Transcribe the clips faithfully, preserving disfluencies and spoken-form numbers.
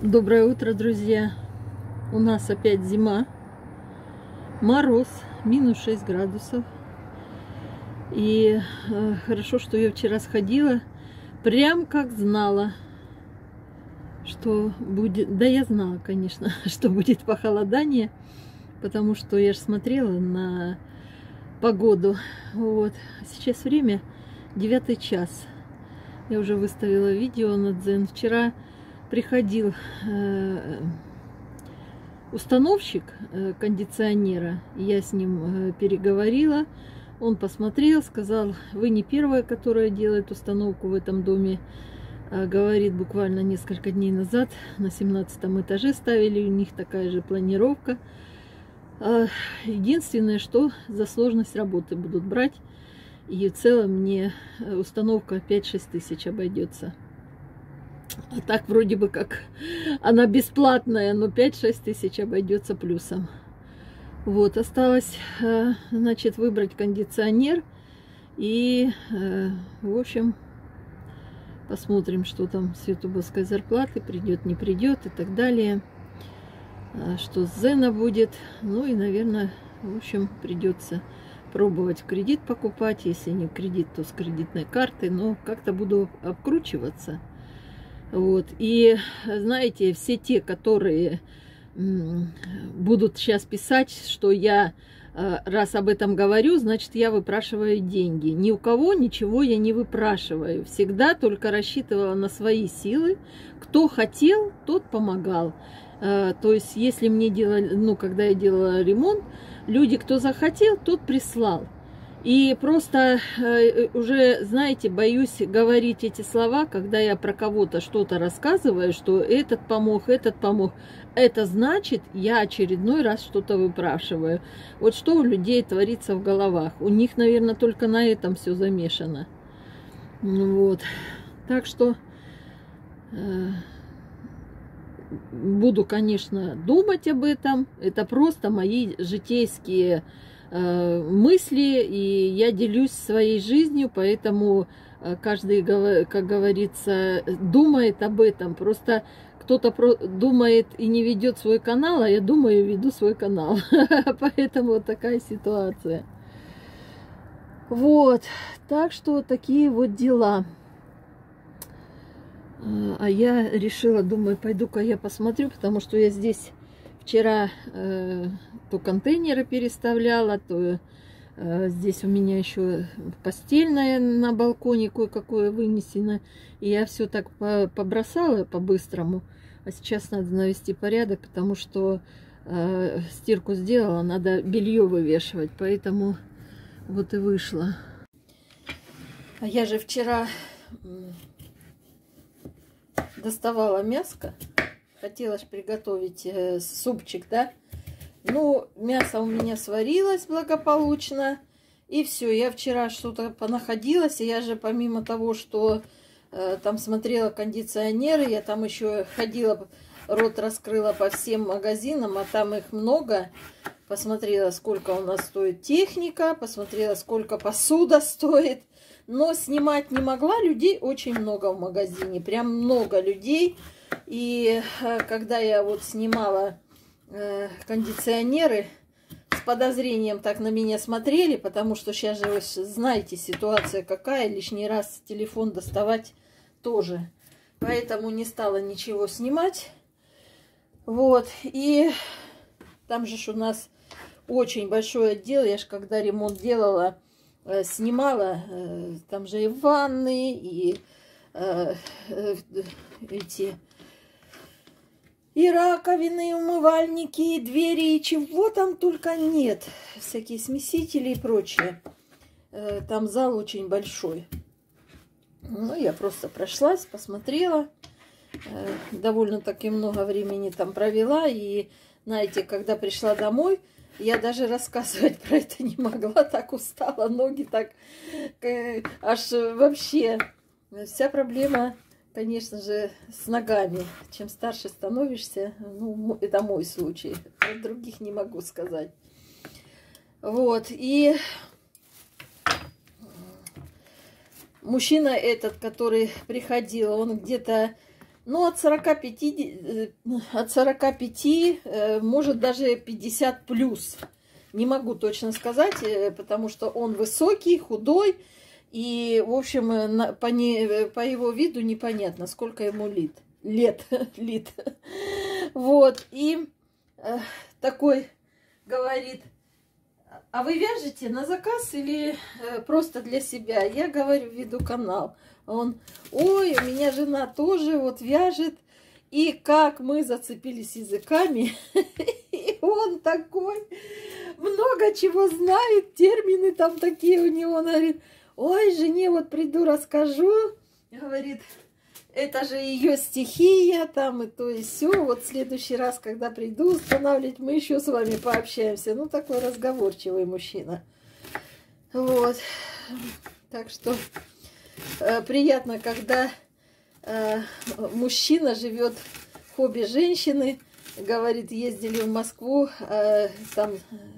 Доброе утро, друзья! У нас опять зима, мороз, минус шесть градусов. И э, хорошо, что я вчера сходила, прям как знала, что будет. Да, я знала, конечно, что будет похолодание, потому что я же смотрела на погоду. Вот. Сейчас время девятый час. Я уже выставила видео на Дзен. Вчера приходил э, установщик э, кондиционера, я с ним э, переговорила, он посмотрел, сказал: вы не первая, которая делает установку в этом доме, э, говорит, буквально несколько дней назад на семнадцатом этаже ставили, у них такая же планировка. Э, единственное, что за сложность работы будут брать, и в целом мне установка пять-шесть тысяч обойдется. А так вроде бы как она бесплатная, но пять-шесть тысяч обойдется плюсом. Вот, осталось, значит, выбрать кондиционер. И, в общем, посмотрим, что там с ютубовской зарплаты, придет, не придет и так далее. Что с Зена будет. Ну и, наверное, в общем, придется пробовать в кредит покупать. Если не в кредит, то с кредитной карты. Но как-то буду обкручиваться. Вот. И знаете, все те, которые будут сейчас писать, что я, раз об этом говорю, значит, я выпрашиваю деньги. Ни у кого ничего я не выпрашиваю. Всегда только рассчитывала на свои силы. Кто хотел, тот помогал. То есть, если мне делали, ну, когда я делала ремонт, люди, кто захотел, тот прислал. И просто э, уже, знаете, боюсь говорить эти слова, когда я про кого-то что-то рассказываю, что этот помог, этот помог. Это значит, я очередной раз что-то выпрашиваю. Вот что у людей творится в головах. У них, наверное, только на этом все замешано. Вот. Так что э, буду, конечно, думать об этом. Это просто мои житейские мысли, и я делюсь своей жизнью, поэтому каждый, как говорится, думает об этом. Просто кто-то думает и не ведет свой канал, а я думаю и веду свой канал. Поэтому вот такая ситуация. Вот, так что такие вот дела. А я решила, думаю, пойду-ка я посмотрю, потому что я здесь вчера э, то контейнеры переставляла, то э, здесь у меня еще постельное на балконе кое-какое вынесено. И я все так по побросала по-быстрому. А сейчас надо навести порядок, потому что э, стирку сделала, надо белье вывешивать. Поэтому вот и вышло. А я же вчера доставала мяско. Хотела ж приготовить э, супчик, да? Ну, мясо у меня сварилось благополучно. И все, я вчера что-то понаходилась. И я же помимо того, что э, там смотрела кондиционеры, я там еще ходила, рот раскрыла по всем магазинам, а там их много. Посмотрела, сколько у нас стоит техника, посмотрела, сколько посуда стоит. Но снимать не могла, людей очень много в магазине, прям много людей. И когда я вот снимала э, кондиционеры, с подозрением так на меня смотрели, потому что сейчас же вы знаете, ситуация какая, лишний раз телефон доставать тоже. Поэтому не стала ничего снимать. Вот, и там же у нас очень большой отдел, я же когда ремонт делала, э, снимала, э, там же и ванны, и э, э, эти... И раковины, и умывальники, и двери, и чего там только нет. Всякие смесители и прочее. Там зал очень большой. Ну, я просто прошлась, посмотрела. Довольно-таки много времени там провела. И, знаете, когда пришла домой, я даже рассказывать про это не могла. Так устала, ноги так... Аж вообще вся проблема... Конечно же, с ногами. Чем старше становишься, ну, это мой случай. От других не могу сказать. Вот, и мужчина этот, который приходил, он где-то Ну, от сорока пяти, от сорока пяти, может, даже пятьдесят плюс. Не могу точно сказать, потому что он высокий, худой. И, в общем, по, не, по его виду непонятно, сколько ему лет. Лет. лет. Вот. И э, такой говорит: а вы вяжете на заказ или э, просто для себя? Я говорю, веду канал. Он: ой, у меня жена тоже вот вяжет. И как мы зацепились языками. И он такой много чего знает, термины там такие у него. Он говорит: ой, жене вот приду, расскажу. Говорит, это же ее стихия там и то и все. Вот в следующий раз, когда приду устанавливать, мы еще с вами пообщаемся. Ну, такой разговорчивый мужчина. Вот. Так что э, приятно, когда э, мужчина живет в хобби женщины. Говорит, ездили в Москву, э, там...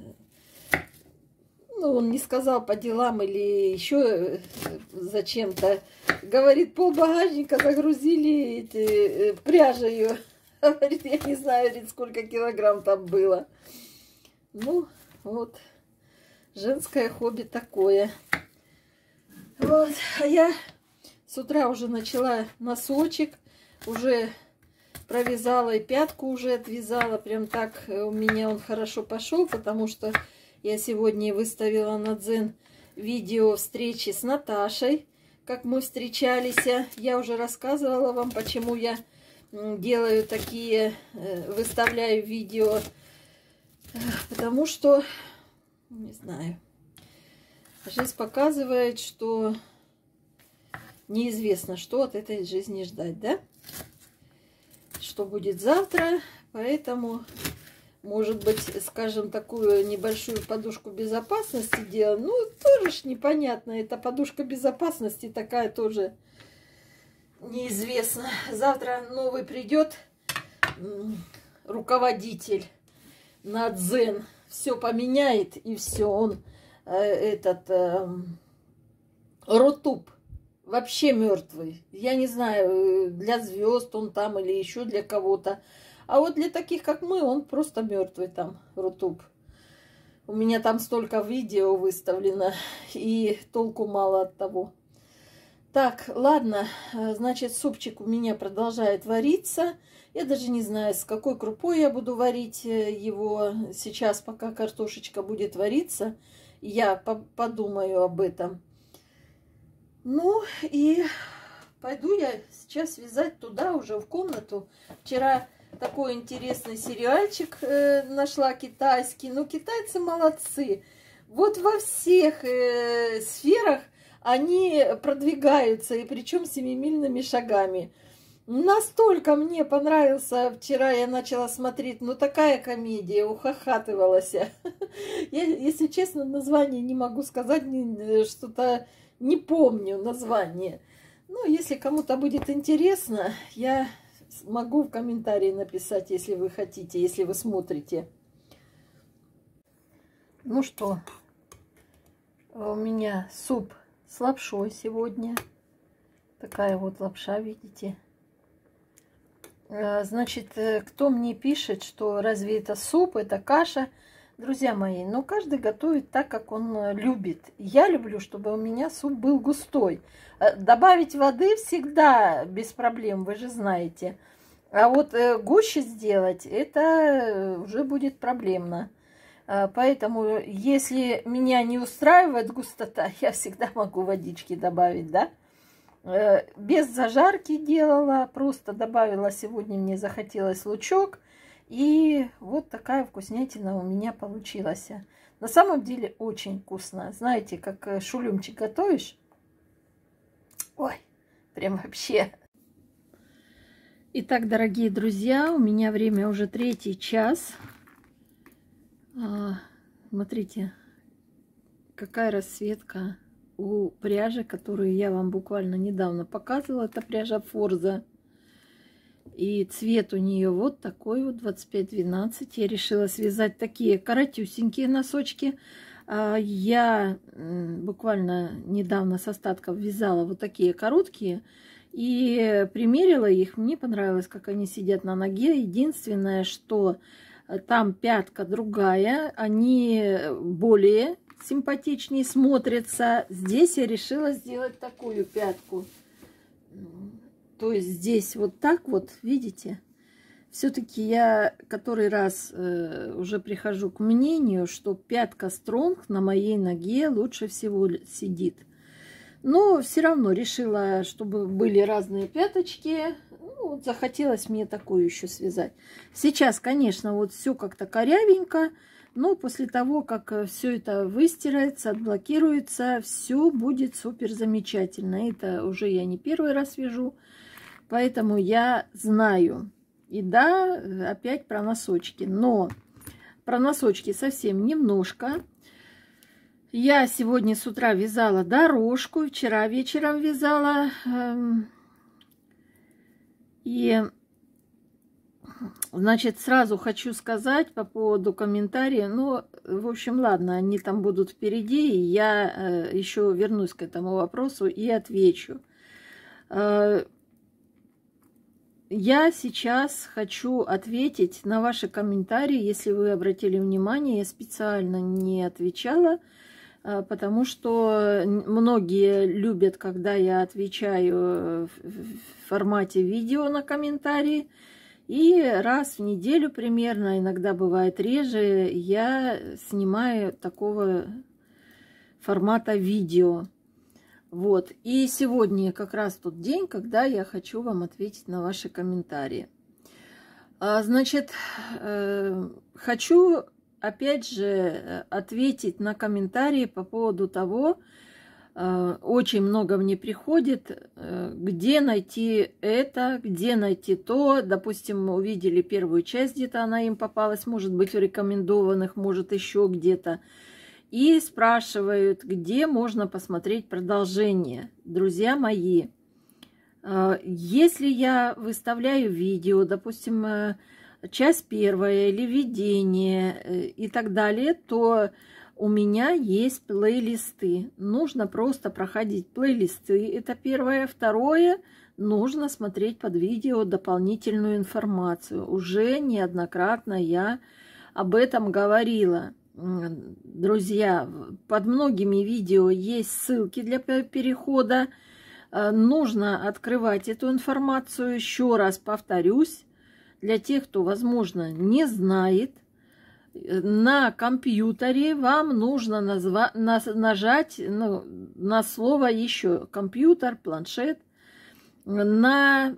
Ну, он не сказал по делам или еще зачем-то. Говорит, пол багажника загрузили эти, пряжею. Говорит, я не знаю, говорит, сколько килограмм там было. Ну, вот, женское хобби такое. Вот, а я с утра уже начала носочек, уже провязала и пятку уже отвязала. Прям так у меня он хорошо пошел, потому что я сегодня выставила на Дзен видео встречи с Наташей, как мы встречались. Я уже рассказывала вам, почему я делаю такие, выставляю видео. Потому что, не знаю, жизнь показывает, что неизвестно, что от этой жизни ждать, да? Что будет завтра, поэтому... Может быть, скажем, такую небольшую подушку безопасности делаем. Ну, тоже ж непонятно. Эта подушка безопасности такая тоже неизвестна. Завтра новый придет руководитель на Дзен. Все поменяет, и все. Он э, этот э, Рутуб вообще мертвый. Я не знаю, для звезд он там или еще для кого-то. А вот для таких, как мы, он просто мертвый там, Рутуб. У меня там столько видео выставлено, и толку мало от того. Так, ладно, значит, супчик у меня продолжает вариться. Я даже не знаю, с какой крупой я буду варить его сейчас, пока картошечка будет вариться. Я подумаю об этом. Ну, и пойду я сейчас вязать туда, уже в комнату. Вчера... Такой интересный сериальчик э, нашла китайский. Ну, китайцы молодцы. Вот во всех э, сферах они продвигаются, и причем семимильными шагами. Настолько мне понравился, вчера я начала смотреть, ну, такая комедия, ухахатывалась. Я, если честно, название не могу сказать, что-то не помню название. Ну, если кому-то будет интересно, я... Могу в комментарии написать, если вы хотите, если вы смотрите. Ну что, у меня суп с лапшой сегодня. Такая вот лапша, видите. Значит, кто мне пишет, что разве это суп, это каша? Друзья мои, ну каждый готовит так, как он любит. Я люблю, чтобы у меня суп был густой. Добавить воды всегда без проблем, вы же знаете. А вот гуще сделать, это уже будет проблемно. Поэтому, если меня не устраивает густота, я всегда могу водички добавить, да? Без зажарки делала, просто добавила, сегодня мне захотелось лучок. И вот такая вкуснятина у меня получилась. На самом деле очень вкусно. Знаете, как шулюмчик готовишь? Ой, прям вообще. Итак, дорогие друзья, у меня время уже третий час. А, смотрите, какая расцветка у пряжи, которую я вам буквально недавно показывала. Это пряжа Форза. И цвет у нее вот такой вот, двадцать пять двенадцать. Я решила связать такие коротюсенькие носочки. Я буквально недавно с остатков вязала вот такие короткие. И примерила их, мне понравилось, как они сидят на ноге. Единственное, что там пятка другая, они более симпатичнее смотрятся. Здесь я решила сделать такую пятку. То есть здесь вот так вот, видите? Все-таки я который раз э, уже прихожу к мнению, что пятка стронг на моей ноге лучше всего сидит. Но все равно решила, чтобы были разные пяточки. Ну, вот захотелось мне такую еще связать. Сейчас, конечно, вот все как-то корявенько. Но после того, как все это выстирается, отблокируется, все будет супер замечательно. Это уже я не первый раз вяжу. Поэтому я знаю. И да, опять про носочки. Но про носочки совсем немножко. Я сегодня с утра вязала дорожку, вчера вечером вязала. И, значит, сразу хочу сказать по поводу комментариев. Ну, в общем, ладно, они там будут впереди. И я еще вернусь к этому вопросу и отвечу. Я сейчас хочу ответить на ваши комментарии. Если вы обратили внимание, я специально не отвечала. Потому что многие любят, когда я отвечаю в формате видео на комментарии. И раз в неделю примерно, иногда бывает реже, я снимаю такого формата видео. Вот. И сегодня как раз тот день, когда я хочу вам ответить на ваши комментарии. Значит, хочу... опять же, ответить на комментарии по поводу того, очень много мне приходит, где найти это, где найти то. Допустим, мы увидели первую часть, где-то она им попалась, может быть, в рекомендованных, может, еще где-то. И спрашивают, где можно посмотреть продолжение. Друзья мои, если я выставляю видео, допустим, часть первая или введение и так далее, то у меня есть плейлисты. Нужно просто проходить плейлисты. Это первое. Второе, нужно смотреть под видео дополнительную информацию. Уже неоднократно я об этом говорила. Друзья, под многими видео есть ссылки для перехода. Нужно открывать эту информацию. Еще раз повторюсь. Для тех, кто, возможно, не знает, на компьютере вам нужно назва нажать ну, на слово еще компьютер, планшет. На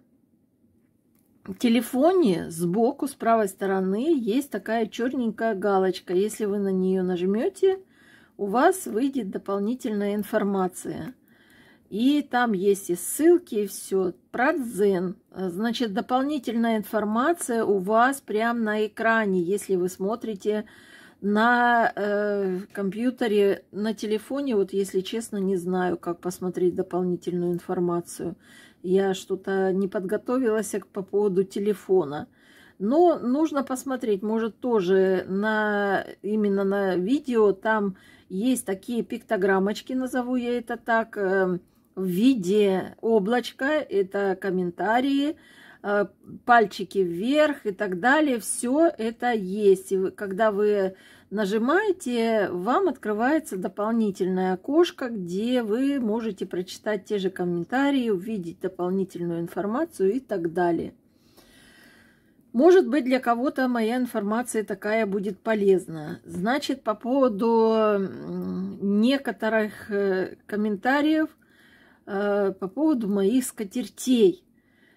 телефоне сбоку, с правой стороны, есть такая черненькая галочка. Если вы на нее нажмете, у вас выйдет дополнительная информация. И там есть и ссылки, и все. Про дзен. Значит, дополнительная информация у вас прямо на экране, если вы смотрите на э, компьютере, на телефоне. Вот, если честно, не знаю, как посмотреть дополнительную информацию. Я что-то не подготовилась по поводу телефона. Но нужно посмотреть, может, тоже на, именно на видео. Там есть такие пиктограммочки, назову я это так, э, в виде облачка, это комментарии, пальчики вверх и так далее. Все это есть. И когда вы нажимаете, вам открывается дополнительное окошко, где вы можете прочитать те же комментарии, увидеть дополнительную информацию и так далее. Может быть, для кого-то моя информация такая будет полезна. Значит, по поводу некоторых комментариев, по поводу моих скатертей.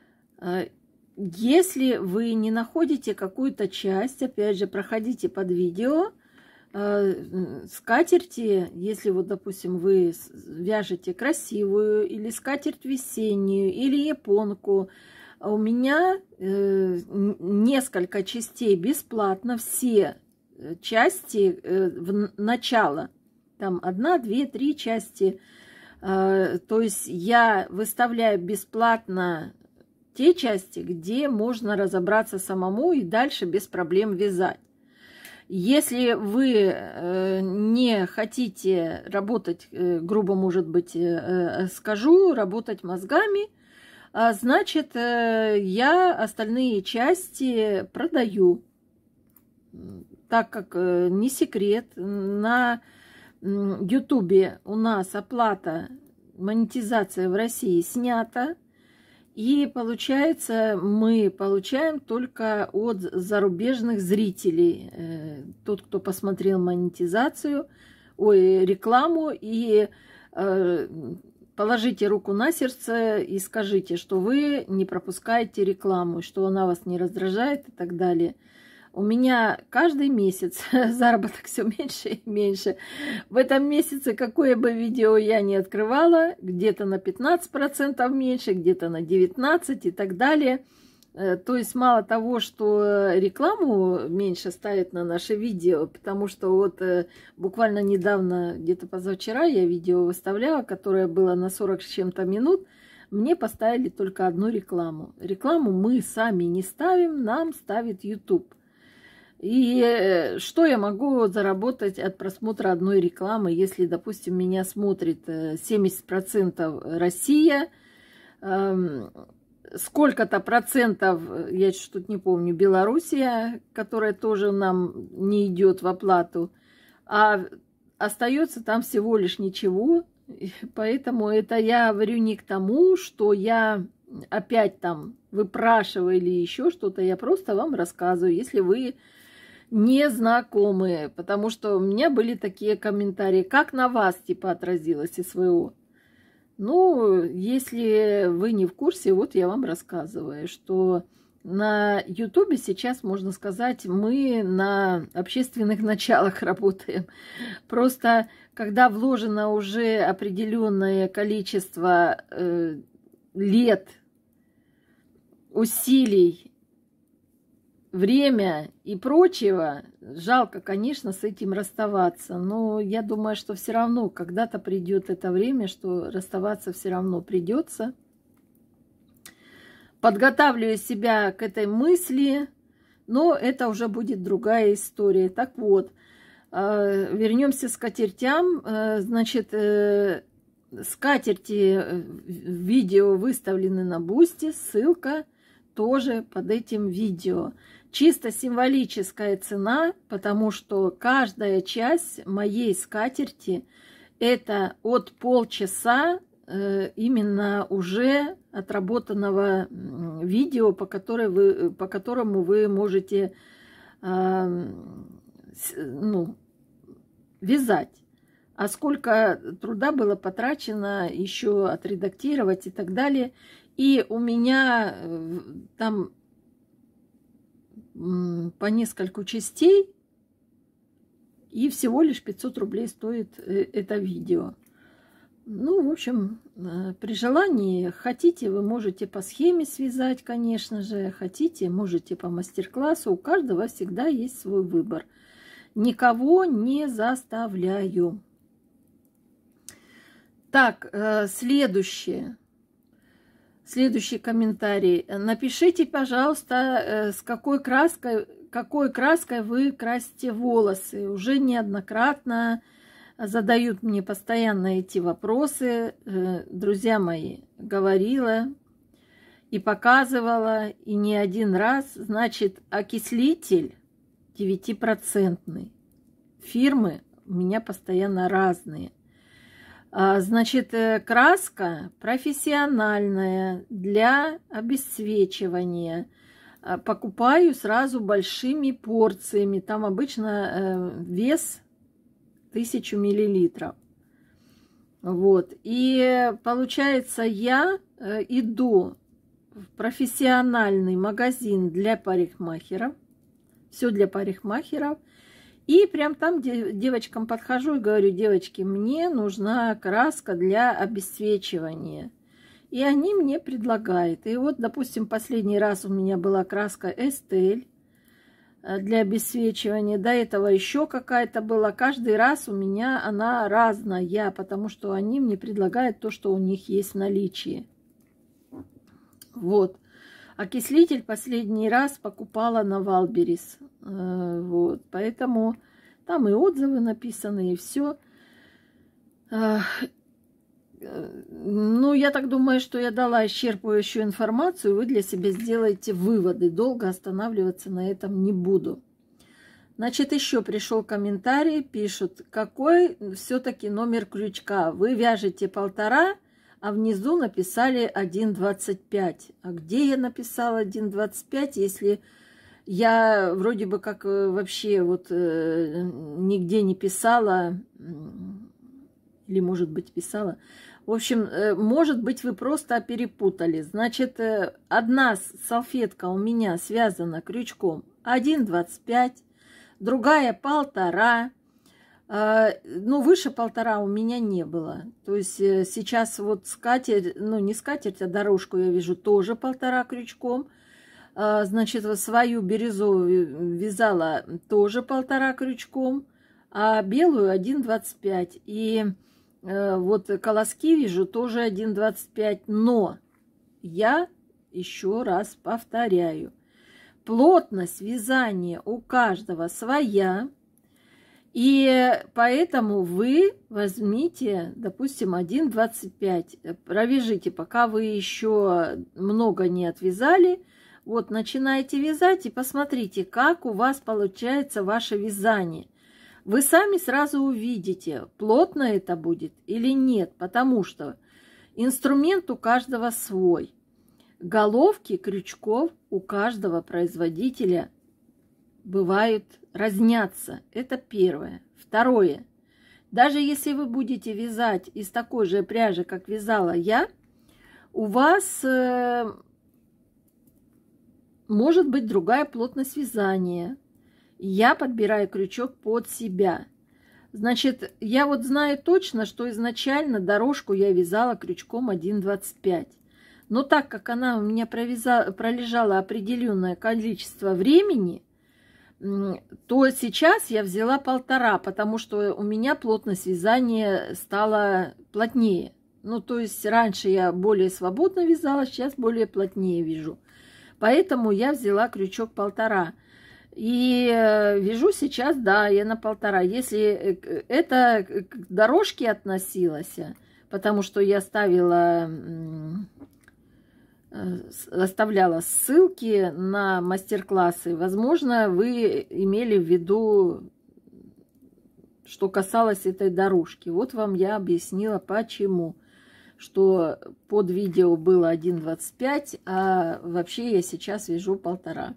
Если вы не находите какую-то часть, опять же, проходите под видео. Скатерти, если вот, допустим, вы вяжете красивую или скатерть весеннюю, или японку, у меня несколько частей бесплатно, все части в начало. Там одна, две, три части. То есть я выставляю бесплатно те части, где можно разобраться самому и дальше без проблем вязать. Если вы не хотите работать, грубо, может быть, скажу, работать мозгами, А, значит, я остальные части продаю. Так как не секрет, на Ютубе у нас оплата, монетизация в России снята. И получается, мы получаем только от зарубежных зрителей. Тот, кто посмотрел монетизацию, ой, рекламу, и положите руку на сердце и скажите, что вы не пропускаете рекламу, что она вас не раздражает и так далее. У меня каждый месяц заработок все меньше и меньше. В этом месяце, какое бы видео я ни открывала, где-то на пятнадцать процентов меньше, где-то на девятнадцать процентов и так далее. То есть мало того, что рекламу меньше ставят на наши видео, потому что вот буквально недавно, где-то позавчера, я видео выставляла, которое было на сорок с чем-то минут, мне поставили только одну рекламу. Рекламу мы сами не ставим, нам ставит YouTube. И что я могу заработать от просмотра одной рекламы, если, допустим, меня смотрит семьдесят процентов Россия, сколько-то процентов, я что-то не помню, Белоруссия, которая тоже нам не идет в оплату, а остается там всего лишь ничего. Поэтому это я говорю не к тому, что я опять там выпрашиваю или еще что-то, я просто вам рассказываю, если вы не знакомые, потому что у меня были такие комментарии, как на вас типа отразилось СВО. Ну, если вы не в курсе, вот я вам рассказываю, что на Ютубе сейчас, можно сказать, мы на общественных началах работаем. Просто когда вложено уже определенное количество э, лет, усилий, время и прочего, жалко, конечно, с этим расставаться. Но я думаю, что все равно когда-то придет это время, что расставаться все равно придется. Подготавливаю себя к этой мысли, но это уже будет другая история. Так вот, вернемся к скатертям. Значит, скатерти видео выставлены на Бусти, ссылка тоже под этим видео. Чисто символическая цена, потому что каждая часть моей скатерти это от полчаса э, именно уже отработанного видео, по, которой вы, по которому вы можете э, с, ну, вязать. А сколько труда было потрачено еще отредактировать и так далее. И у меня там по нескольку частей, и всего лишь пятьсот рублей стоит это видео. Ну, в общем, при желании, хотите, вы можете по схеме связать, конечно же, хотите, можете по мастер-классу. У каждого всегда есть свой выбор. Никого не заставляю. Так, следующее. Следующий комментарий. Напишите, пожалуйста, с какой краской, какой краской вы красите волосы. Уже неоднократно задают мне постоянно эти вопросы. Друзья мои, говорила и показывала, и не один раз. Значит, окислитель девятипроцентный. Фирмы у меня постоянно разные. Значит, краска профессиональная для обесцвечивания. Покупаю сразу большими порциями. Там обычно вес тысячу миллилитров. Вот. И получается, я иду в профессиональный магазин для парикмахеров. Все для парикмахеров. И прям там девочкам подхожу и говорю: девочки, мне нужна краска для обесцвечивания. И они мне предлагают. И вот, допустим, последний раз у меня была краска Эстель для обесцвечивания. До этого еще какая-то была. Каждый раз у меня она разная, потому что они мне предлагают то, что у них есть в наличии. Вот. Окислитель последний раз покупала на Валберис. Вот. Поэтому там и отзывы написаны, и все. Ну, я так думаю, что я дала исчерпывающую информацию, вы для себя сделаете выводы. Долго останавливаться на этом не буду. Значит, еще пришел комментарий, пишут, какой все-таки номер крючка. Вы вяжете полтора, а внизу написали один двадцать пять. А где я написала один двадцать пять, если я вроде бы как вообще вот э, нигде не писала, или, может быть, писала. В общем, э, может быть, вы просто перепутали. Значит, э, одна салфетка у меня связана крючком один двадцать пять, другая полтора. Э, ну, выше полтора у меня не было. То есть э, сейчас вот скатерть, ну, не скатерть, а дорожку я вяжу тоже полтора крючком. Значит, свою бирюзовую вязала тоже полтора крючком, а белую один двадцать пять. И э, вот колоски вяжу тоже один двадцать пять. Но я еще раз повторяю, плотность вязания у каждого своя. И поэтому вы возьмите, допустим, один двадцать пять. Провяжите, пока вы еще много не отвязали. Вот, начинаете вязать и посмотрите, как у вас получается ваше вязание. Вы сами сразу увидите, плотно это будет или нет, потому что инструмент у каждого свой. Головки крючков у каждого производителя бывают разнятся. Это первое. Второе. Даже если вы будете вязать из такой же пряжи, как вязала я, у вас... Э, может быть другая плотность вязания. Я подбираю крючок под себя. Значит, я вот знаю точно, что изначально дорожку я вязала крючком один двадцать пять. Но так как она у меня провязала, пролежала определенное количество времени, то сейчас я взяла полтора, потому что у меня плотность вязания стала плотнее. Ну, то есть раньше я более свободно вязала, сейчас более плотнее вяжу. Поэтому я взяла крючок полтора. И вяжу сейчас, да, я на полтора. Если это к дорожке относилось, потому что я ставила, оставляла ссылки на мастер-классы, возможно, вы имели в виду, что касалось этой дорожки. Вот вам я объяснила, почему. Что под видео было один двадцать пять, а вообще я сейчас вяжу полтора.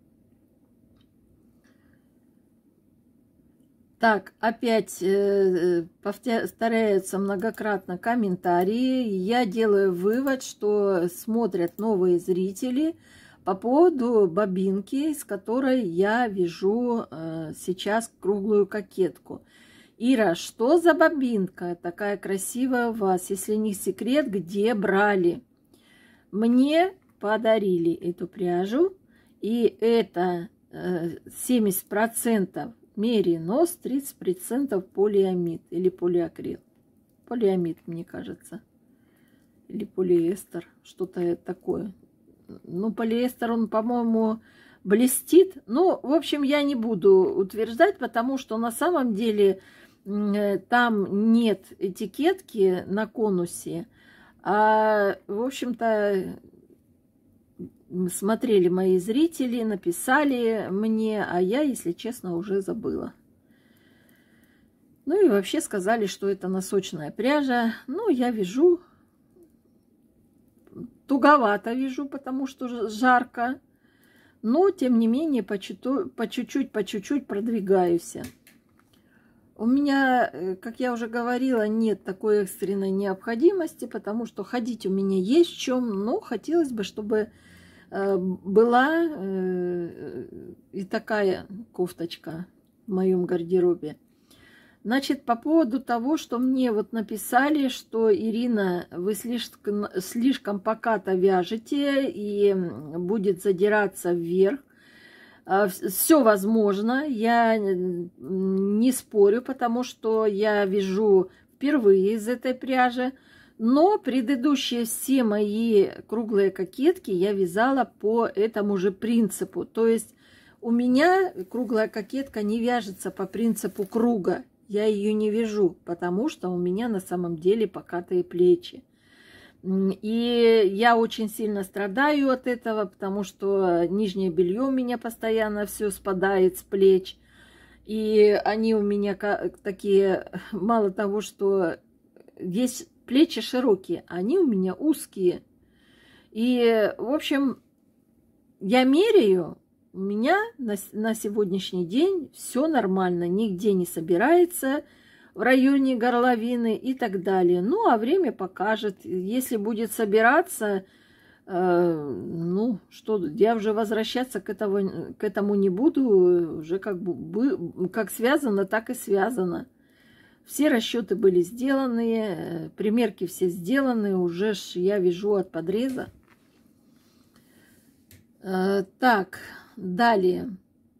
Так, опять э, повторяются многократно комментарии. Я делаю вывод, что смотрят новые зрители по поводу бобинки, с которой я вяжу э, сейчас круглую кокетку. Ира, что за бобинка такая красивая у вас? Если не секрет, где брали? Мне подарили эту пряжу, и это семьдесят процентов меринос, тридцать процентов полиамид или полиакрил. Полиамид, мне кажется. Или полиэстер, что-то такое. Ну, полиэстер, он, по-моему, блестит. Ну, в общем, я не буду утверждать, потому что на самом деле... Там нет этикетки на конусе, а, в общем-то, смотрели мои зрители, написали мне, а я, если честно, уже забыла. Ну и вообще сказали, что это носочная пряжа. Ну, я вяжу, туговато вяжу, потому что жарко, но, тем не менее, по чуть-чуть, по чуть-чуть продвигаюсь. У меня, как я уже говорила, нет такой экстренной необходимости, потому что ходить у меня есть в чем, но хотелось бы, чтобы была и такая кофточка в моем гардеробе. Значит, по поводу того, что мне вот написали, что Ирина, вы слишком, слишком покато вяжете и будет задираться вверх. Все возможно, я не спорю, потому что я вяжу впервые из этой пряжи, но предыдущие все мои круглые кокетки я вязала по этому же принципу. То есть у меня круглая кокетка не вяжется по принципу круга. я ее не вяжу, потому что у меня на самом деле покатые плечи. И я очень сильно страдаю от этого, потому что нижнее белье у меня постоянно все спадает с плеч. И они у меня такие, мало того, что есть плечи широкие, они у меня узкие. И, в общем, я меряю, у меня на, на сегодняшний день все нормально, нигде не собирается в районе горловины и так далее. Ну, а время покажет. Если будет собираться, э, ну, что, я уже возвращаться к, этого, к этому не буду. Уже как бы как связано, так и связано. Все расчеты были сделаны, примерки все сделаны, уже ж я вяжу от подреза. Э, так, далее.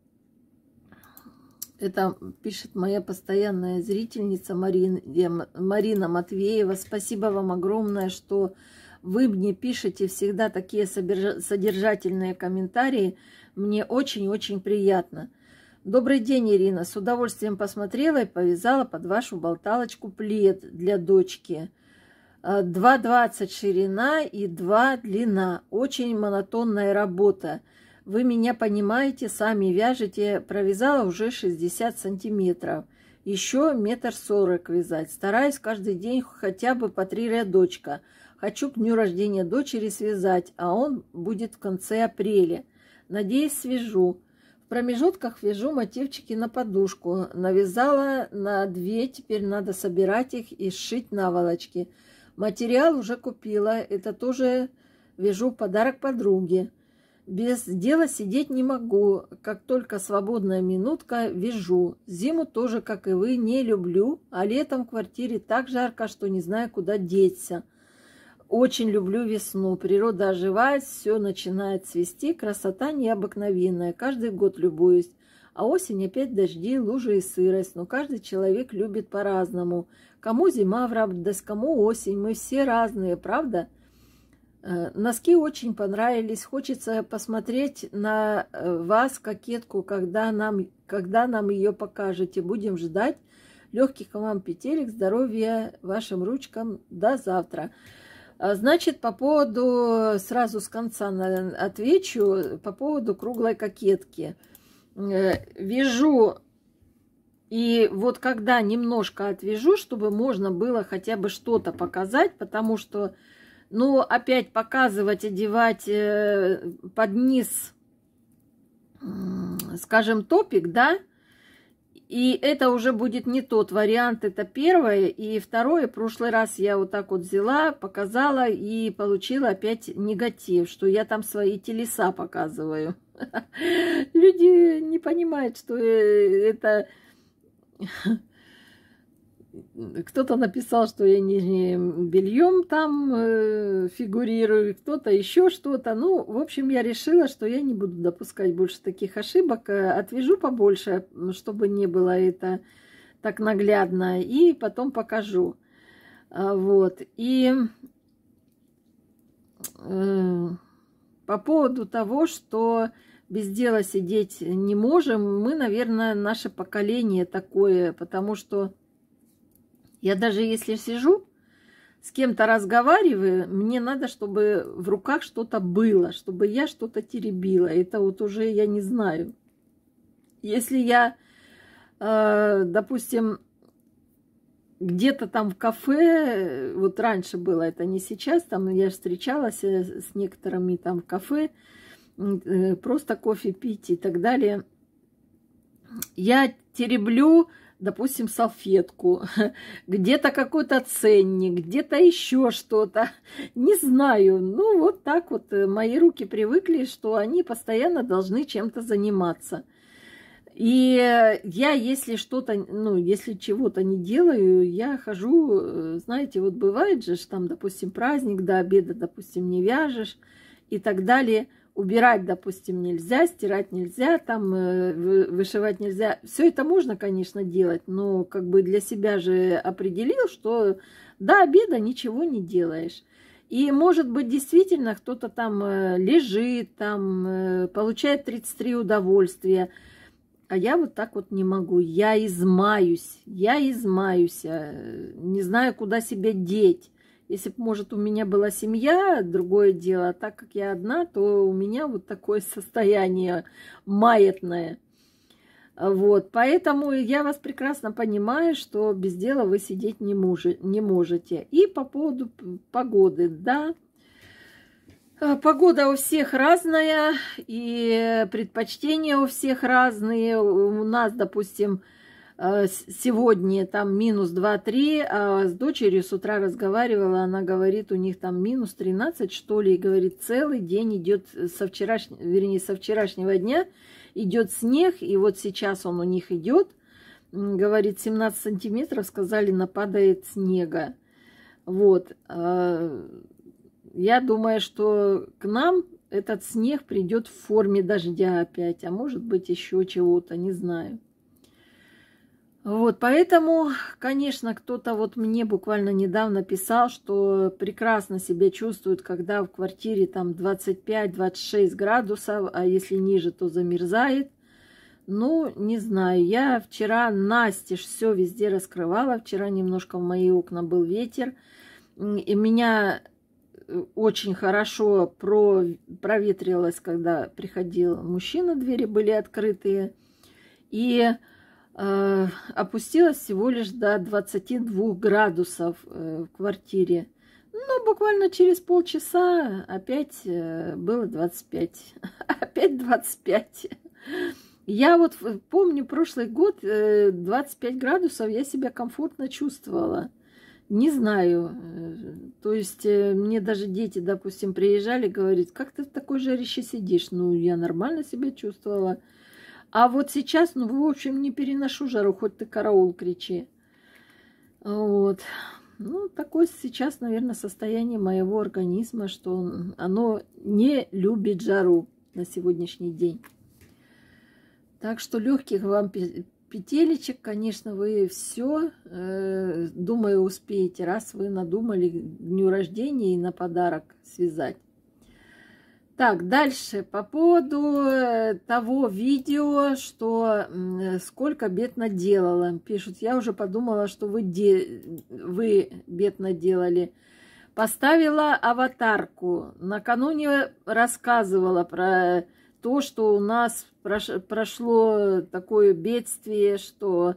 Это пишет моя постоянная зрительница Марина, Марина Матвеева. Спасибо вам огромное, что вы мне пишете всегда такие содержательные комментарии. Мне очень-очень приятно. Добрый день, Ирина. С удовольствием посмотрела и повязала под вашу болталочку плед для дочки. два двадцать ширина и два длина. Очень монотонная работа. Вы меня понимаете, сами вяжете. Провязала уже шестьдесят сантиметров. Еще метр сорок вязать. Стараюсь каждый день хотя бы по три рядочка. Хочу к дню рождения дочери связать, а он будет в конце апреля. Надеюсь, свяжу. В промежутках вяжу мотивчики на подушку. Навязала на две, теперь надо собирать их и сшить наволочки. Материал уже купила. Это тоже вяжу в подарок подруге. Без дела сидеть не могу. Как только свободная минутка, вяжу. Зиму тоже, как и вы, не люблю, а летом в квартире так жарко, что не знаю, куда деться. Очень люблю весну. Природа оживает, все начинает цвести, красота необыкновенная. Каждый год любуюсь. А осень опять дожди, лужи и сырость. Но каждый человек любит по-разному. Кому зима в радость, кому осень. Мы все разные, правда? Носки очень понравились. Хочется посмотреть на вас, кокетку, когда нам, когда нам ее покажете. Будем ждать. Легких вам петелек, здоровья вашим ручкам. До завтра. Значит, по поводу, сразу с конца отвечу, по поводу круглой кокетки. Вяжу, и вот когда немножко отвяжу, чтобы можно было хотя бы что-то показать, потому что... Ну, опять показывать, одевать э, под низ, э, скажем, топик, да, и это уже будет не тот вариант, это первое. И второе, в прошлый раз я вот так вот взяла, показала и получила опять негатив, что я там свои телеса показываю. Люди не понимают, что это... Кто-то написал, что я нижним бельем там э, фигурирую, кто-то еще что-то. Ну, в общем, я решила, что я не буду допускать больше таких ошибок. Отвяжу побольше, чтобы не было это так наглядно. И потом покажу. Вот. И э, по поводу того, что без дела сидеть не можем, мы, наверное, наше поколение такое, потому что я даже если сижу, с кем-то разговариваю, мне надо, чтобы в руках что-то было, чтобы я что-то теребила. Это вот уже я не знаю. Если я, э, допустим, где-то там в кафе, вот раньше было, это не сейчас, там я встречалась с некоторыми там в кафе, э, просто кофе пить и так далее. Я тереблю, допустим, салфетку, где-то какой-то ценник, где-то еще что-то, не знаю. Ну, вот так вот мои руки привыкли, что они постоянно должны чем-то заниматься. И я, если что-то, ну, если чего-то не делаю, я хожу, знаете, вот бывает же, там, допустим, праздник, до обеда, допустим, не вяжешь и так далее. Убирать, допустим, нельзя, стирать нельзя, там вышивать нельзя. Все это можно, конечно, делать, но как бы для себя же определил, что до обеда ничего не делаешь. И, может быть, действительно кто-то там лежит, там получает тридцать три удовольствия. А я вот так вот не могу. Я измаюсь, я измаюсь, не знаю, куда себя деть. Если бы, может, у меня была семья, другое дело. А так как я одна, то у меня вот такое состояние маятное. Вот, поэтому я вас прекрасно понимаю, что без дела вы сидеть не, мужи, не можете. И по поводу погоды, да, погода у всех разная, и предпочтения у всех разные. У нас, допустим, сегодня там минус два-три, а с дочерью с утра разговаривала, она говорит, у них там минус тринадцать, что ли, и говорит, целый день идет со вчерашнего, вернее, со вчерашнего дня идет снег, и вот сейчас он у них идет, говорит, семнадцать сантиметров, сказали, нападает снега. Вот. Я думаю, что к нам этот снег придет в форме дождя опять, а может быть еще чего-то, не знаю. Вот, поэтому, конечно, кто-то вот мне буквально недавно писал, что прекрасно себя чувствует, когда в квартире там двадцать пять — двадцать шесть градусов, а если ниже, то замерзает. Ну, не знаю, я вчера настежь все везде раскрывала, вчера немножко в мои окна был ветер, и меня очень хорошо про... проветрилось, когда приходил мужчина, двери были открытые, и опустилась всего лишь до двадцати двух градусов в квартире. Но буквально через полчаса опять было двадцать пять. Опять двадцать пять. Я вот помню прошлый год, двадцать пять градусов, я себя комфортно чувствовала. Не знаю. То есть мне даже дети, допустим, приезжали, говорят, как ты в такой жарище сидишь? Ну, я нормально себя чувствовала. А вот сейчас, ну, в общем, не переношу жару, хоть ты караул кричи. Вот. Ну, такое сейчас, наверное, состояние моего организма, что оно не любит жару на сегодняшний день. Так что легких вам петелечек, конечно, вы все, э, думаю, успеете, раз вы надумали к дню рождения и на подарок связать. Так, дальше, по поводу того видео, что сколько бед наделала. Пишут, я уже подумала, что вы, де... вы бед наделали. Поставила аватарку. Накануне рассказывала про то, что у нас прош... прошло такое бедствие, что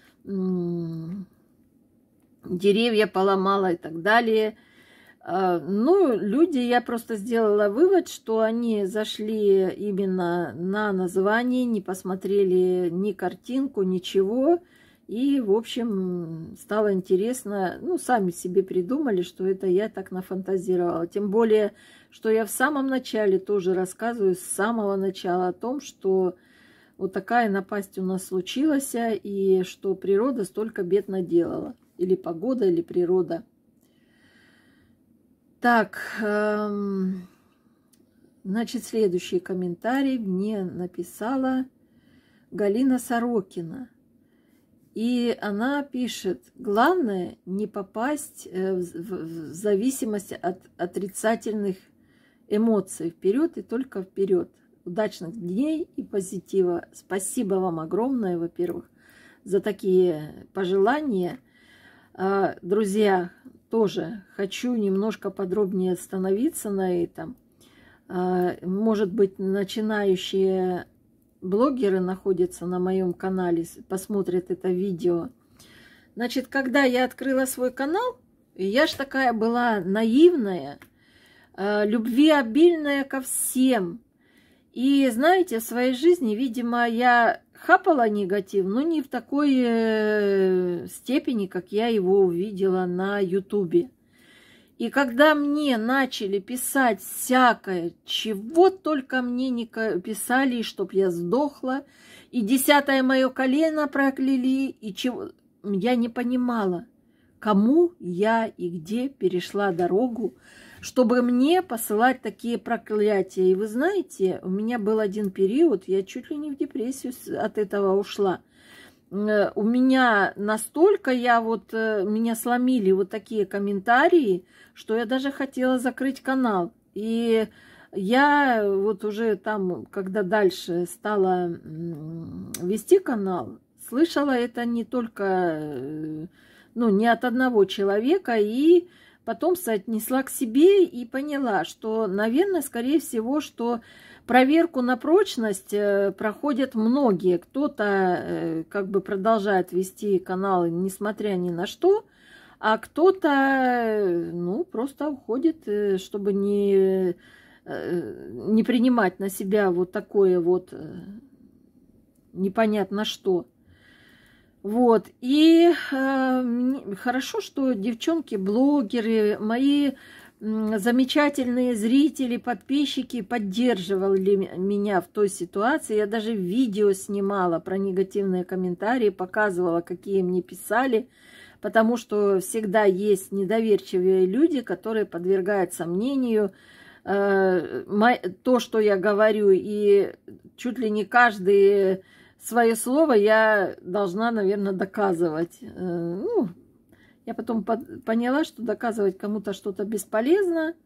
деревья поломала и так далее. Ну, люди, я просто сделала вывод, что они зашли именно на название, не посмотрели ни картинку, ничего. И, в общем, стало интересно, ну, сами себе придумали, что это я так нафантазировала. Тем более, что я в самом начале тоже рассказываю, с самого начала о том, что вот такая напасть у нас случилась, и что природа столько бед наделала. Или погода, или природа. Так, эм, значит, следующий комментарий мне написала Галина Сорокина. И она пишет, главное не попасть в, в, в зависимость от отрицательных эмоций. Вперед и только вперед. Удачных дней и позитива. Спасибо вам огромное, во-первых, за такие пожелания. Друзья, тоже хочу немножко подробнее остановиться на этом. Может быть, начинающие блогеры находятся на моем канале, посмотрят это видео. Значит, когда я открыла свой канал, я ж такая была наивная, любвеобильная ко всем. И, знаете, в своей жизни, видимо, я хапала негатив, но не в такой степени, как я его увидела на ютубе. И когда мне начали писать всякое, чего только мне не писали, чтоб я сдохла, и десятое мое колено прокляли, и чего, я не понимала, кому я и где перешла дорогу, чтобы мне посылать такие проклятия. И вы знаете, у меня был один период, я чуть ли не в депрессию от этого ушла. У меня настолько я вот, меня сломили вот такие комментарии, что я даже хотела закрыть канал. И я вот уже там, когда дальше стала вести канал. Слышала это не только, ну, не от одного человека, и потом соотнесла к себе и поняла, что, наверное, скорее всего, что проверку на прочность проходят многие. Кто-то как бы продолжает вести каналы, несмотря ни на что, а кто-то, ну, просто уходит, чтобы не, не принимать на себя вот такое вот непонятно что. Вот. И э, хорошо, что девчонки-блогеры, мои замечательные зрители, подписчики поддерживали меня в той ситуации. Я даже видео снимала про негативные комментарии, показывала, какие мне писали, потому что всегда есть недоверчивые люди, которые подвергают сомнению э, то, что я говорю, и чуть ли не каждый свое слово я должна, наверное, доказывать. Э, ну, я потом поняла, что доказывать кому-то что-то бесполезно.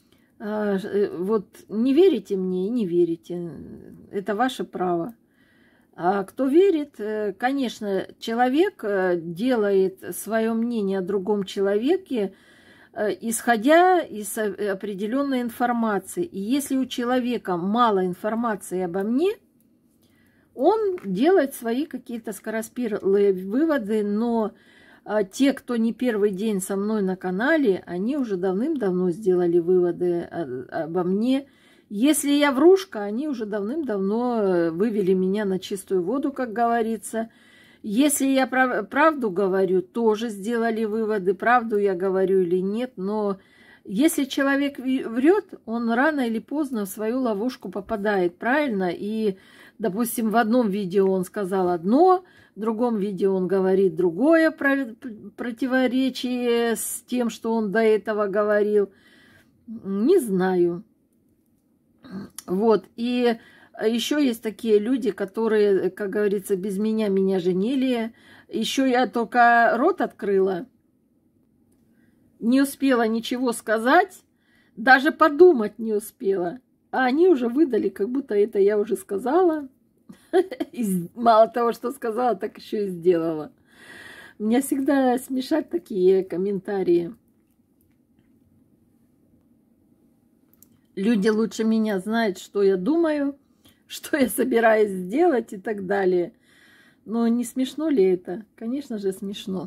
Вот не верите мне и не верите. Это ваше право. А кто верит, конечно, человек делает свое мнение о другом человеке, исходя из определенной информации. И если у человека мало информации обо мне, он делает свои какие-то скороспелые выводы, но а те, кто не первый день со мной на канале, они уже давным-давно сделали выводы обо мне. Если я врушка, они уже давным-давно вывели меня на чистую воду, как говорится. Если я прав- правду говорю, тоже сделали выводы, правду я говорю или нет. Но если человек врет, он рано или поздно в свою ловушку попадает, правильно? И, допустим, в одном видео он сказал одно, в другом видео он говорит другое противоречие с тем, что он до этого говорил. Не знаю. Вот. И еще есть такие люди, которые, как говорится, без меня меня женили. Еще я только рот открыла, не успела ничего сказать, даже подумать не успела. А они уже выдали, как будто это я уже сказала. И мало того, что сказала, так еще и сделала. Меня всегда смешат такие комментарии. Люди лучше меня знают, что я думаю, что я собираюсь сделать и так далее. Но не смешно ли это? Конечно же, смешно.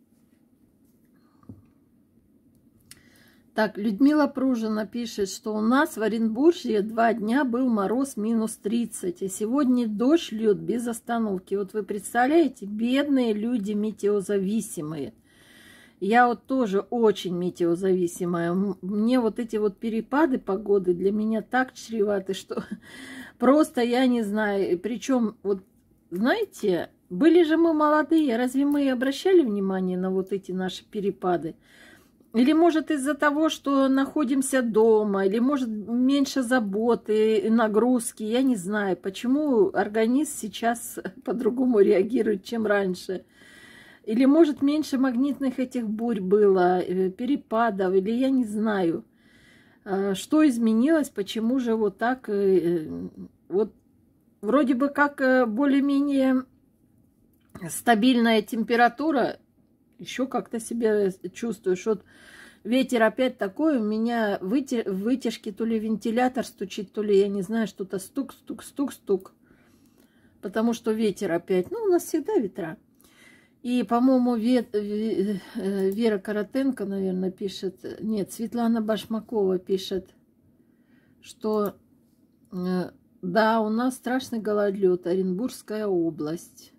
Так, Людмила Пружина пишет, что у нас в Оренбурге два дня был мороз минус тридцать, а сегодня дождь льет без остановки. Вот вы представляете, бедные люди метеозависимые. Я вот тоже очень метеозависимая. Мне вот эти вот перепады погоды для меня так чреваты, что просто я не знаю. Причем, вот знаете, были же мы молодые, разве мы обращали внимание на вот эти наши перепады? Или, может, из-за того, что находимся дома, или, может, меньше заботы, нагрузки, я не знаю, почему организм сейчас по-другому реагирует, чем раньше. Или, может, меньше магнитных этих бурь было, перепадов, или я не знаю, что изменилось, почему же вот так, вот вроде бы как более-менее стабильная температура, еще как-то себя чувствуешь. Вот ветер опять такой, у меня в вытяжке то ли вентилятор стучит, то ли, я не знаю, что-то стук-стук-стук-стук. Потому что ветер опять. Ну, у нас всегда ветра. И, по-моему, Вера Коротенко, наверное, пишет, нет, Светлана Башмакова пишет, что да, у нас страшный гололед, Оренбургская область.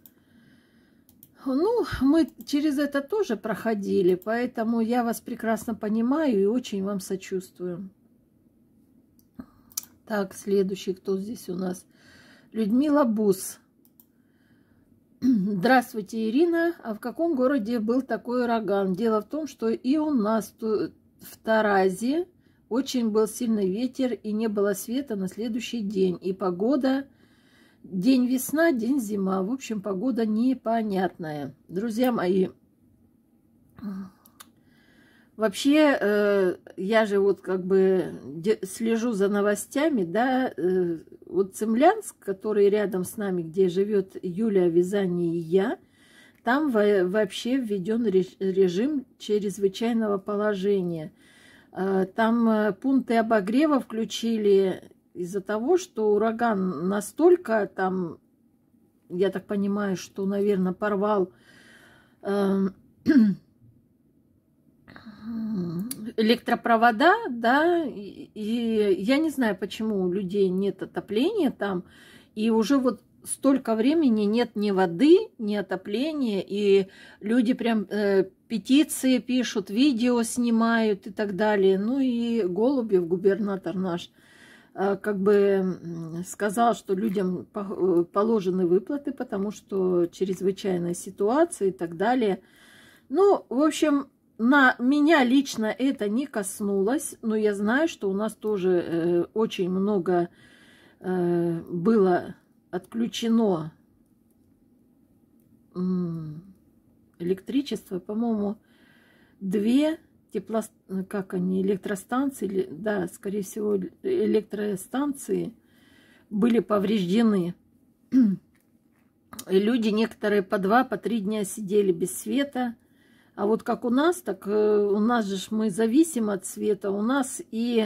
Ну, мы через это тоже проходили, поэтому я вас прекрасно понимаю и очень вам сочувствую. Так, следующий, кто здесь у нас? Людмила Бус. Здравствуйте, Ирина. А в каком городе был такой ураган? Дело в том, что и у нас в Таразе очень был сильный ветер и не было света на следующий день. И погода... День весна, день зима. В общем, погода непонятная. Друзья мои, Вообще, э, я же вот как бы слежу за новостями, да, э, вот Цимлянск, который рядом с нами, где живет Юлия Вязание и я, там во вообще введен режим чрезвычайного положения. Э, там э, пункты обогрева включили из-за того, что ураган настолько там, я так понимаю, что, наверное, порвал э, электропровода, да, и, и я не знаю, почему у людей нет отопления там, и уже вот столько времени нет ни воды, ни отопления, и люди прям э, петиции пишут, видео снимают и так далее. Ну и Голубев, губернатор наш, э, как бы сказал, что людям по положены выплаты, потому что чрезвычайная ситуация и так далее. Ну, в общем, на меня лично это не коснулось, но я знаю, что у нас тоже э, очень много э, было отключено электричество, по-моему, две тепло, как они, электростанции, да, скорее всего, электростанции были повреждены. И люди некоторые по два, по три дня сидели без света. А вот как у нас, так у нас же мы зависим от света, у нас и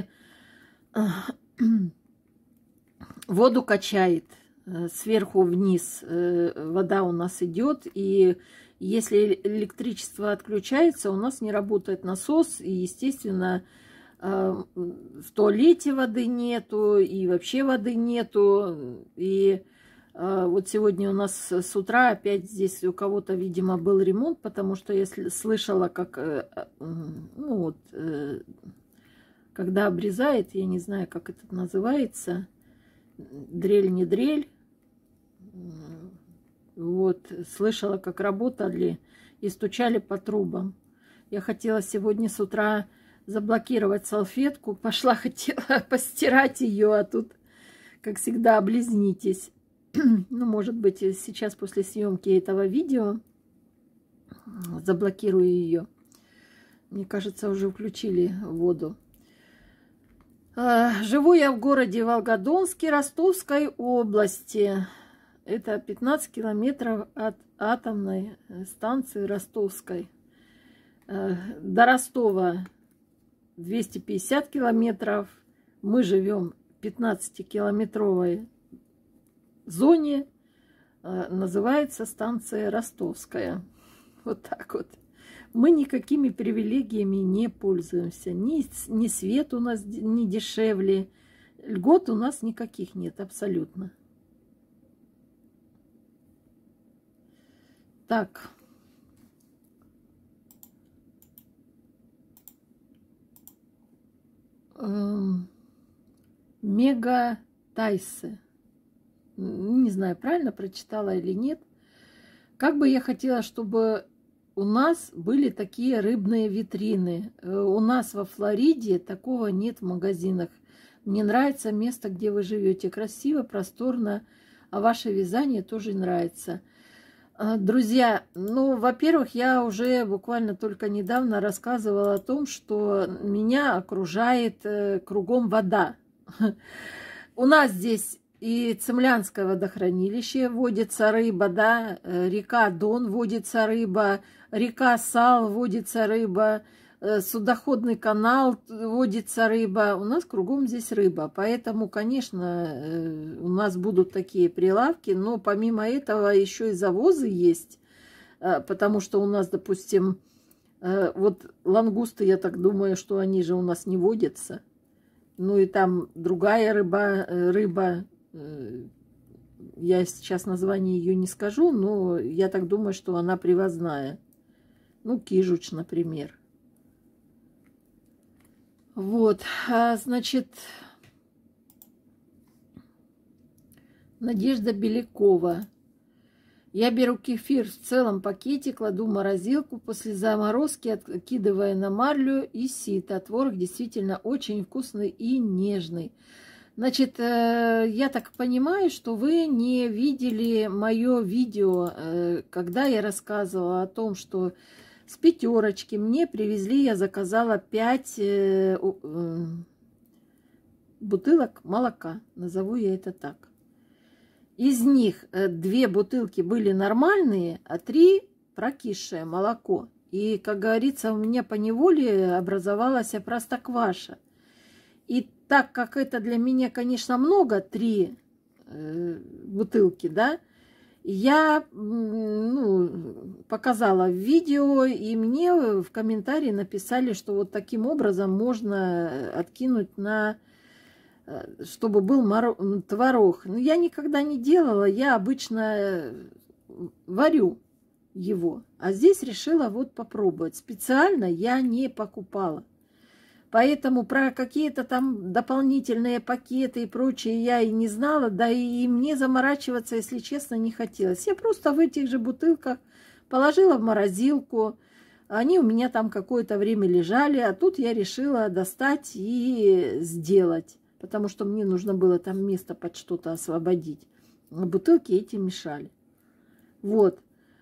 воду качает сверху вниз, вода у нас идет, и если электричество отключается, у нас не работает насос, и, естественно, в туалете воды нету, и вообще воды нету, и вот сегодня у нас с утра опять здесь у кого-то, видимо, был ремонт, потому что я слышала, как, ну вот, когда обрезает, я не знаю, как это называется, дрель, не дрель, вот, слышала, как работали и стучали по трубам. Я хотела сегодня с утра заблокировать салфетку, пошла, хотела постирать ее, а тут, как всегда, облизнитесь. Ну, может быть, сейчас после съемки этого видео заблокирую ее. Мне кажется, уже включили воду. Живу я в городе Волгодонске Ростовской области. Это пятнадцать километров от атомной станции Ростовской. До Ростова двести пятьдесят километров. Мы живем в пятнадцатикилометровой зоне, называется станция Ростовская. Вот так вот. Мы никакими привилегиями не пользуемся. Ни, ни свет у нас не дешевле. Льгот у нас никаких нет, абсолютно. Так. Эм, Мега Тайсе. Не знаю, правильно прочитала или нет. Как бы я хотела, чтобы у нас были такие рыбные витрины. У нас во Флориде такого нет в магазинах. Мне нравится место, где вы живете. Красиво, просторно. А ваше вязание тоже нравится. Друзья, ну, во-первых, я уже буквально только недавно рассказывала о том, что меня окружает кругом вода. У нас здесь и Цимлянское водохранилище, водится рыба, да, река Дон, водится рыба, река Сал, водится рыба, судоходный канал, водится рыба. У нас кругом здесь рыба, поэтому, конечно, у нас будут такие прилавки, но помимо этого еще и завозы есть, потому что у нас, допустим, вот лангусты, я так думаю, что они же у нас не водятся. Ну и там другая рыба, рыба, я сейчас название ее не скажу, но я так думаю, что она привозная. Ну, кижуч, например. Вот, а, значит, Надежда Белякова. Я беру кефир в целом пакете, кладу в морозилку, после заморозки откидывая на марлю и сито. Творог действительно очень вкусный и нежный. Значит, я так понимаю, что вы не видели мое видео, когда я рассказывала о том, что С пятерочки мне привезли, я заказала пять э, э, бутылок молока, назову я это так. Из них э, две бутылки были нормальные, а три прокисшее молоко. И, как говорится, у меня поневоле образовалась простокваша. И так как это для меня, конечно, много, три э, бутылки, да, я ну, показала в видео, и мне в комментарии написали, что вот таким образом можно откинуть на, чтобы был творог. Но я никогда не делала, я обычно варю его. А здесь решила вот попробовать. Специально я не покупала. Поэтому про какие-то там дополнительные пакеты и прочее я и не знала, да и мне заморачиваться, если честно, не хотелось. Я просто в этих же бутылках положила в морозилку, они у меня там какое-то время лежали, а тут я решила достать и сделать, потому что мне нужно было там место под что-то освободить. Бутылки эти мешали. Вот.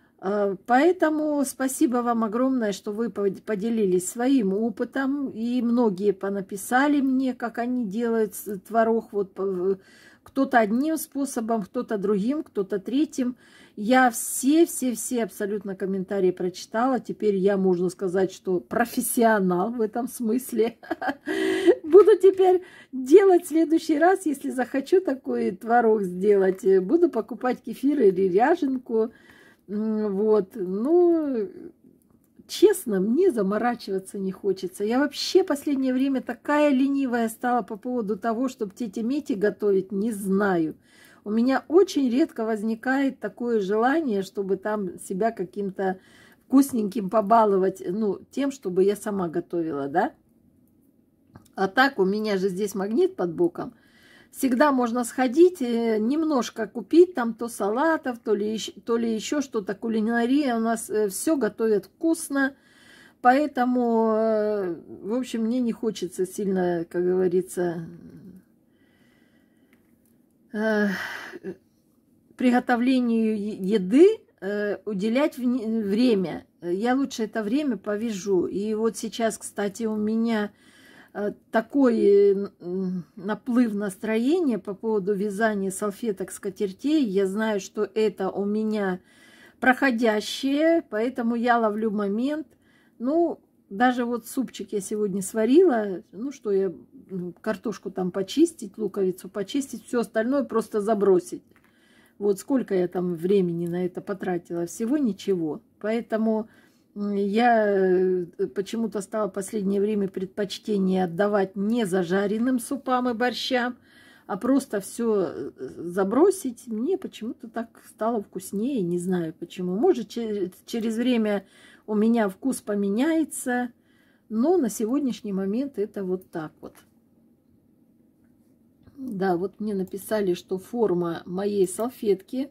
Поэтому спасибо вам огромное, что вы поделились своим опытом. И многие понаписали мне, как они делают творог. Вот кто-то одним способом, кто-то другим, кто-то третьим. Я все-все-все абсолютно комментарии прочитала. Теперь я, можно сказать, что профессионал в этом смысле. Буду теперь делать в следующий раз, если захочу такой творог сделать. Буду покупать кефир или ряженку. Вот, ну, честно, мне заморачиваться не хочется. Я вообще в последнее время такая ленивая стала по поводу того, чтобы тети-мети готовить, не знаю. У меня очень редко возникает такое желание, чтобы там себя каким-то вкусненьким побаловать, ну, тем, чтобы я сама готовила, да. А так у меня же здесь магнит под боком. Всегда можно сходить, немножко купить, там то салатов, то ли, то ли еще что-то. Кулинария у нас все готовят вкусно. Поэтому, в общем, мне не хочется сильно, как говорится, приготовлению еды уделять время. Я лучше это время повяжу. И вот сейчас, кстати, у меня такой наплыв настроения по поводу вязания салфеток, скатертей. Я знаю, что это у меня проходящее, поэтому я ловлю момент. Ну, даже вот супчик я сегодня сварила. Ну, что я картошку там почистить, луковицу почистить, все остальное просто забросить. Вот сколько я там времени на это потратила. Всего ничего. Поэтому я почему-то стала в последнее время предпочтение отдавать не зажаренным супам и борщам, а просто все забросить. Мне почему-то так стало вкуснее, не знаю почему. Может, через время у меня вкус поменяется, но на сегодняшний момент это вот так вот. Да, вот мне написали, что форма моей салфетки,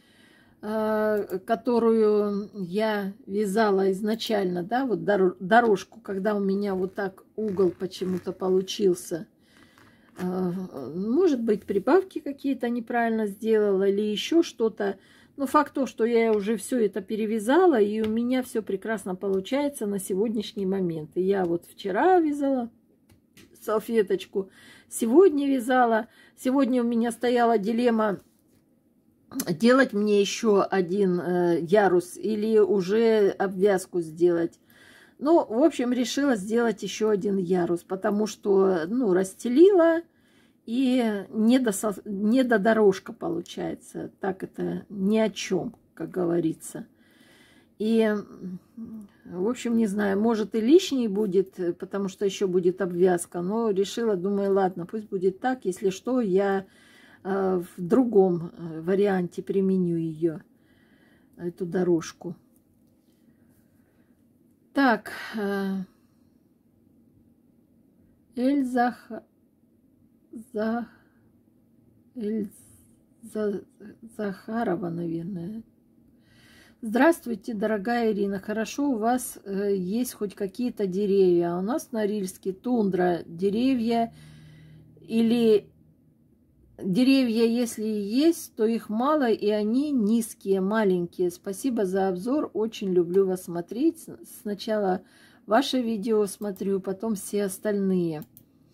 которую я вязала изначально, да, вот дорожку, когда у меня вот так угол почему-то получился. Может быть, прибавки какие-то неправильно сделала или еще что-то. Но факт то, что я уже все это перевязала, и у меня все прекрасно получается на сегодняшний момент. И я вот вчера вязала салфеточку, сегодня вязала. Сегодня у меня стояла дилемма, делать мне еще один э, ярус или уже обвязку сделать. Ну, в общем, решила сделать еще один ярус, потому что, ну, расстелила, и не до, не до дорожка получается. Так это ни о чем, как говорится. И, в общем, не знаю, может и лишний будет, потому что еще будет обвязка, но решила, думаю, ладно, пусть будет так, если что, я в другом варианте применю ее, эту дорожку. Так, Эльза, За, Эльза Захарова, наверное. Здравствуйте, дорогая Ирина. Хорошо, у вас есть хоть какие-то деревья. А у нас в Норильске тундра, деревья или Деревья, если и есть, то их мало, и они низкие, маленькие. Спасибо за обзор, очень люблю вас смотреть. Сначала ваше видео смотрю, потом все остальные.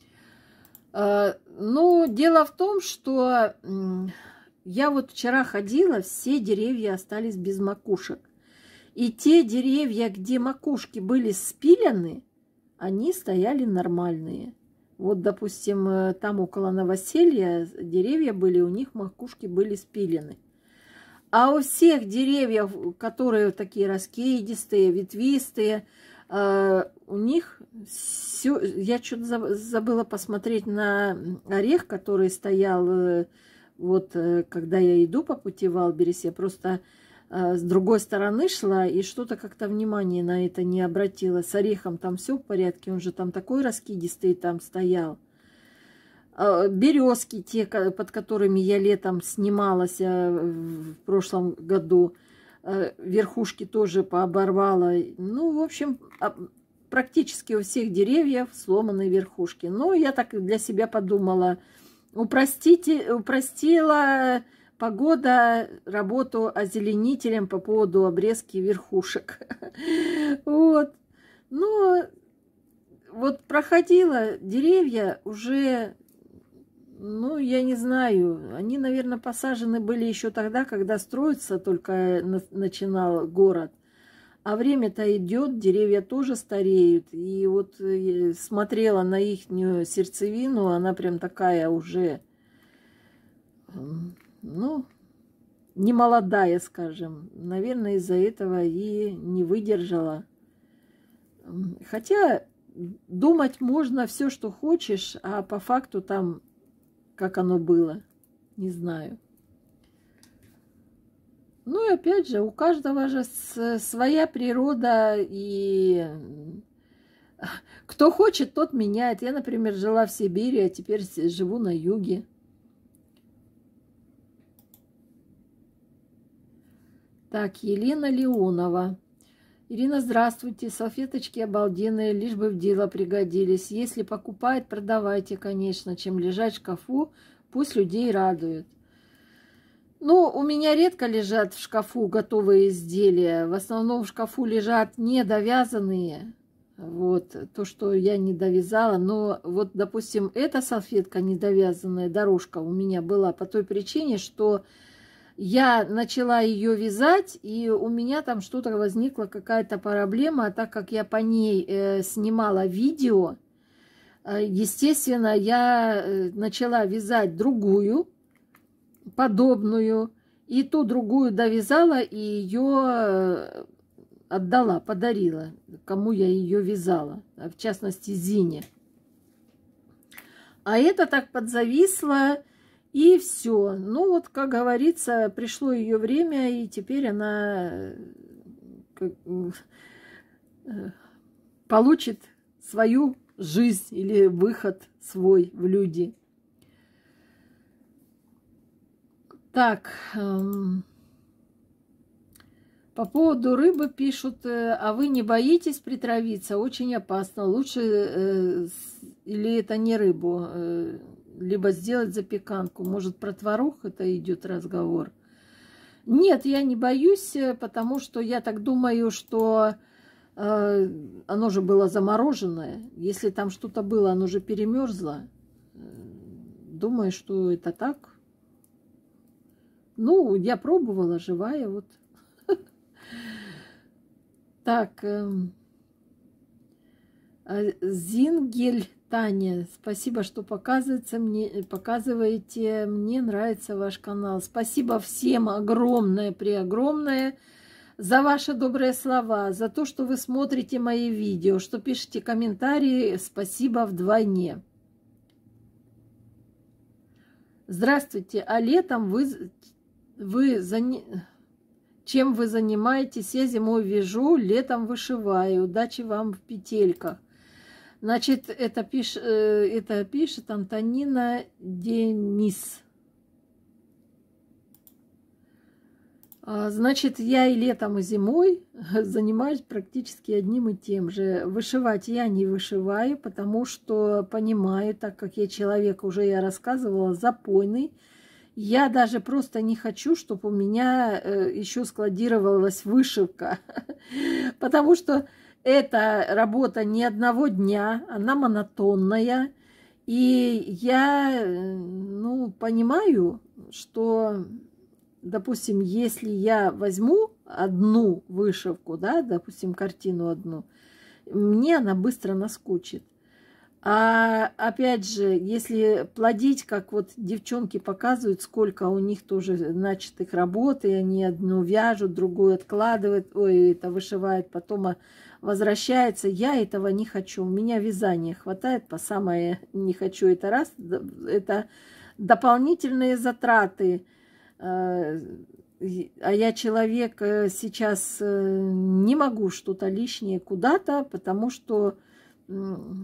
Ну, дело в том, что я вот вчера ходила, все деревья остались без макушек. И те деревья, где макушки были спилены, они стояли нормальные. Вот, допустим, там около новоселья деревья были, у них макушки были спилены. А у всех деревьев, которые такие раскидистые, ветвистые, у них все... Я что-то забыла посмотреть на орех, который стоял, вот, когда я иду по пути в Альберес, я просто с другой стороны шла и что-то как-то внимание на это не обратила. С орехом там все в порядке, он же там такой раскидистый там стоял. Березки, те, под которыми я летом снималась в прошлом году, верхушки тоже пооборвала. Ну, в общем, практически у всех деревьев сломаны верхушки. Но я так для себя подумала, упростите, упростила погода работу озеленителем по поводу обрезки верхушек. Вот. Но вот проходила деревья уже, ну, я не знаю, они, наверное, посажены были еще тогда, когда строиться только начинал город. А время-то идет, деревья тоже стареют. И вот смотрела на ихнюю сердцевину, она прям такая уже, ну, не молодая, скажем. Наверное, из-за этого и не выдержала. Хотя думать можно все, что хочешь, а по факту там, как оно было, не знаю. Ну и опять же, у каждого же своя природа, и кто хочет, тот меняет. Я, например, жила в Сибири, а теперь живу на юге. Так, Елена Леонова. Ирина, здравствуйте. Салфеточки обалденные, лишь бы в дело пригодились. Если покупают, продавайте, конечно, чем лежать в шкафу, пусть людей радует. Ну, у меня редко лежат в шкафу готовые изделия. В основном в шкафу лежат недовязанные. Вот, то, что я не довязала. Но вот, допустим, эта салфетка недовязанная, дорожка у меня была по той причине, что я начала ее вязать, и у меня там что-то возникла, какая-то проблема, а так как я по ней э, снимала видео, э, естественно, я э, начала вязать другую, подобную, и ту другую довязала, и ее э, отдала, подарила, кому я ее вязала, в частности, Зине. А это так подзависло. И все. Ну вот, как говорится, пришло ее время, и теперь она получит свою жизнь или выход свой в люди. Так, эм, по поводу рыбы пишут, э, а вы не боитесь притравиться? Очень опасно. Лучше, э, или это не рыбу, э, либо сделать запеканку. Может, про творог это идет разговор? Нет, я не боюсь, потому что я так думаю, что э, оно же было замороженное. Если там что-то было, оно же перемерзло. Думаю, что это так. Ну, я пробовала, живая, вот. Так, Зингель Таня, спасибо, что показывается мне, показываете. Мне нравится ваш канал. Спасибо всем огромное, преогромное за ваши добрые слова, за то, что вы смотрите мои видео, что пишете комментарии. Спасибо вдвойне. Здравствуйте. А летом вы, вы зан... чем вы занимаетесь? Я зимой вяжу, летом вышиваю. Удачи вам в петельках. Значит, это, пиш, это пишет Антонина Денис. Значит, я и летом, и зимой занимаюсь практически одним и тем же. Вышивать я не вышиваю, потому что понимаю, так как я человек, уже я рассказывала, запойный, я даже просто не хочу, чтобы у меня еще складировалась вышивка, потому что эта работа не одного дня, она монотонная, и я, ну, понимаю, что... Допустим, если я возьму одну вышивку, да, допустим, картину одну, мне она быстро наскучит. А опять же, если плодить, как вот девчонки показывают, сколько у них тоже начатых работ, и они одну вяжут, другую откладывают, ой, это вышивают, потом возвращается, я этого не хочу. У меня вязания хватает, по самое не хочу, это раз, это дополнительные затраты. А я человек сейчас не могу что-то лишнее куда-то, потому что, ну,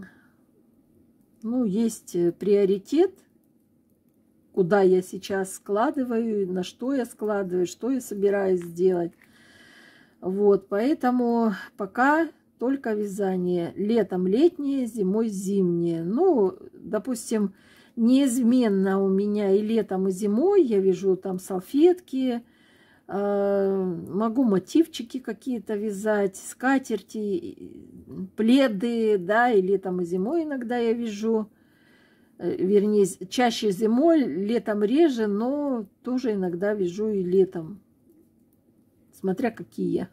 есть приоритет, куда я сейчас складываю, на что я складываю, что я собираюсь сделать. Вот, поэтому пока только вязание. Летом летнее, зимой зимнее. Ну, допустим, неизменно у меня и летом, и зимой я вяжу там салфетки, э, могу мотивчики какие-то вязать, скатерти, пледы, да, и летом, и зимой иногда я вяжу. Э, вернее, чаще зимой, летом реже, но тоже иногда вяжу и летом, смотря какие.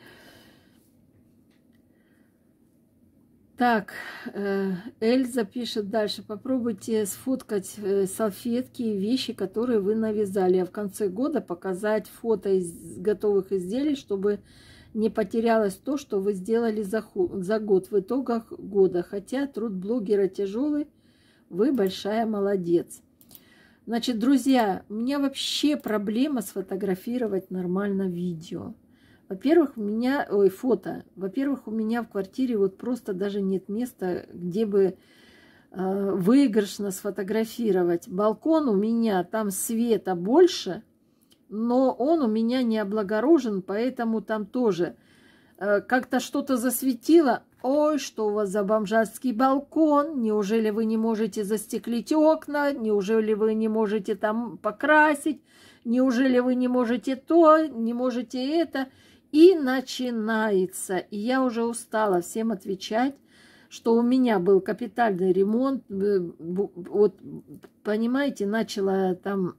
Так, Эльза пишет дальше. Попробуйте сфоткать салфетки и вещи, которые вы навязали, а в конце года показать фото из готовых изделий, чтобы не потерялось то, что вы сделали за, за год, в итогах года. Хотя труд блогера тяжелый, вы большая молодец. Значит, друзья, у меня вообще проблема сфотографировать нормально видео. Во-первых, у меня, ой, фото. Во-первых, у меня в квартире вот просто даже нет места, где бы э, выигрышно сфотографировать. Балкон у меня, там света больше, но он у меня не облагорожен, поэтому там тоже э, как-то что-то засветило. Ой, что у вас за бомжатский балкон? Неужели вы не можете застеклить окна? Неужели вы не можете там покрасить? Неужели вы не можете то, не можете это? И начинается. И я уже устала всем отвечать, что у меня был капитальный ремонт. Вот, понимаете, начала там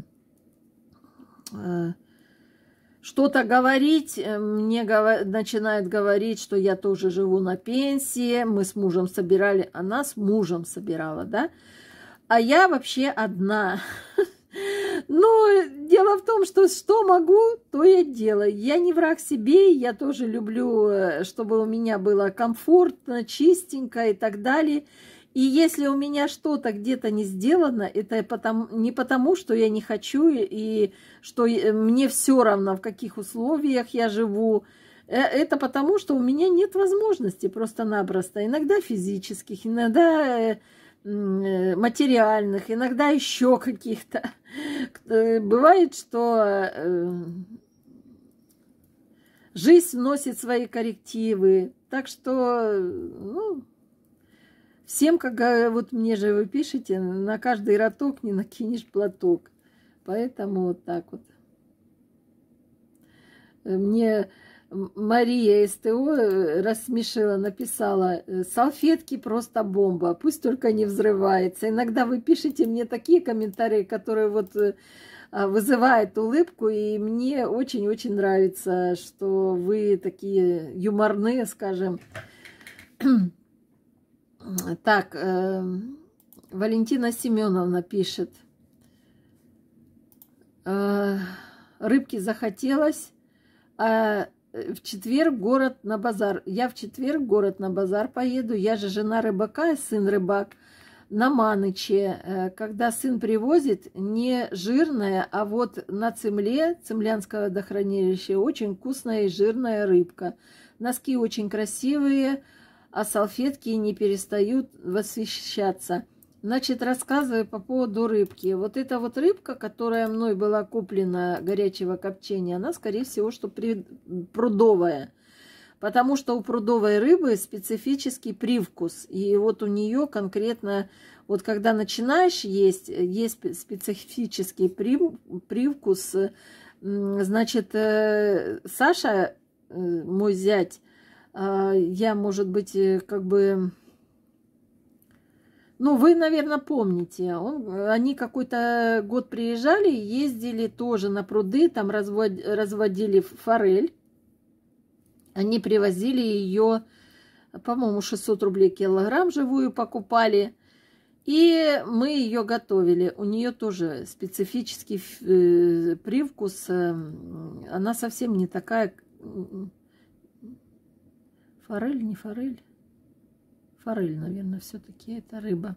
э, что-то говорить. Мне говор... начинает говорить, что я тоже живу на пенсии. Мы с мужем собирали. Она с мужем собирала, да? А я вообще одна. Но дело в том, что что могу, то я делаю. Я не враг себе, я тоже люблю, чтобы у меня было комфортно, чистенько и так далее. И если у меня что-то где-то не сделано, это потому, не потому, что я не хочу и что мне все равно, в каких условиях я живу. Это потому, что у меня нет возможности просто-напросто. Иногда физических, иногда материальных, иногда еще каких-то. Бывает, что жизнь вносит свои коррективы. Так что, ну, всем, как вот мне же вы пишете, на каждый роток не накинешь платок. Поэтому вот так вот. Мне Мария СТО рассмешила, написала: салфетки просто бомба, пусть только не взрывается. Иногда вы пишете мне такие комментарии, которые вот вызывают улыбку, и мне очень-очень нравится, что вы такие юморные, скажем. Так, э, Валентина Семеновна пишет: э, рыбки захотелось, а в четверг город на базар. Я в четверг город на базар поеду. Я же жена рыбака и сын рыбак. На Маныче, когда сын привозит, не жирная, а вот на Цимле, Цимлянского водохранилища, очень вкусная и жирная рыбка. Носки очень красивые, а салфетки не перестают восхищаться. Значит, рассказываю по поводу рыбки. Вот эта вот рыбка, которая мной была куплена горячего копчения, она, скорее всего, что при... прудовая. Потому что у прудовой рыбы специфический привкус. И вот у нее конкретно, вот когда начинаешь есть, есть специфический привкус. Значит, Саша, мой зять, я, может быть, как бы... Ну, вы, наверное, помните, он, они какой-то год приезжали, ездили тоже на пруды, там развод, разводили форель. Они привозили ее, по-моему, шестьсот рублей килограмм живую покупали. И мы ее готовили. У нее тоже специфический э, привкус. Э, она совсем не такая... Форель, не форель? Форель, наверное, все-таки это рыба.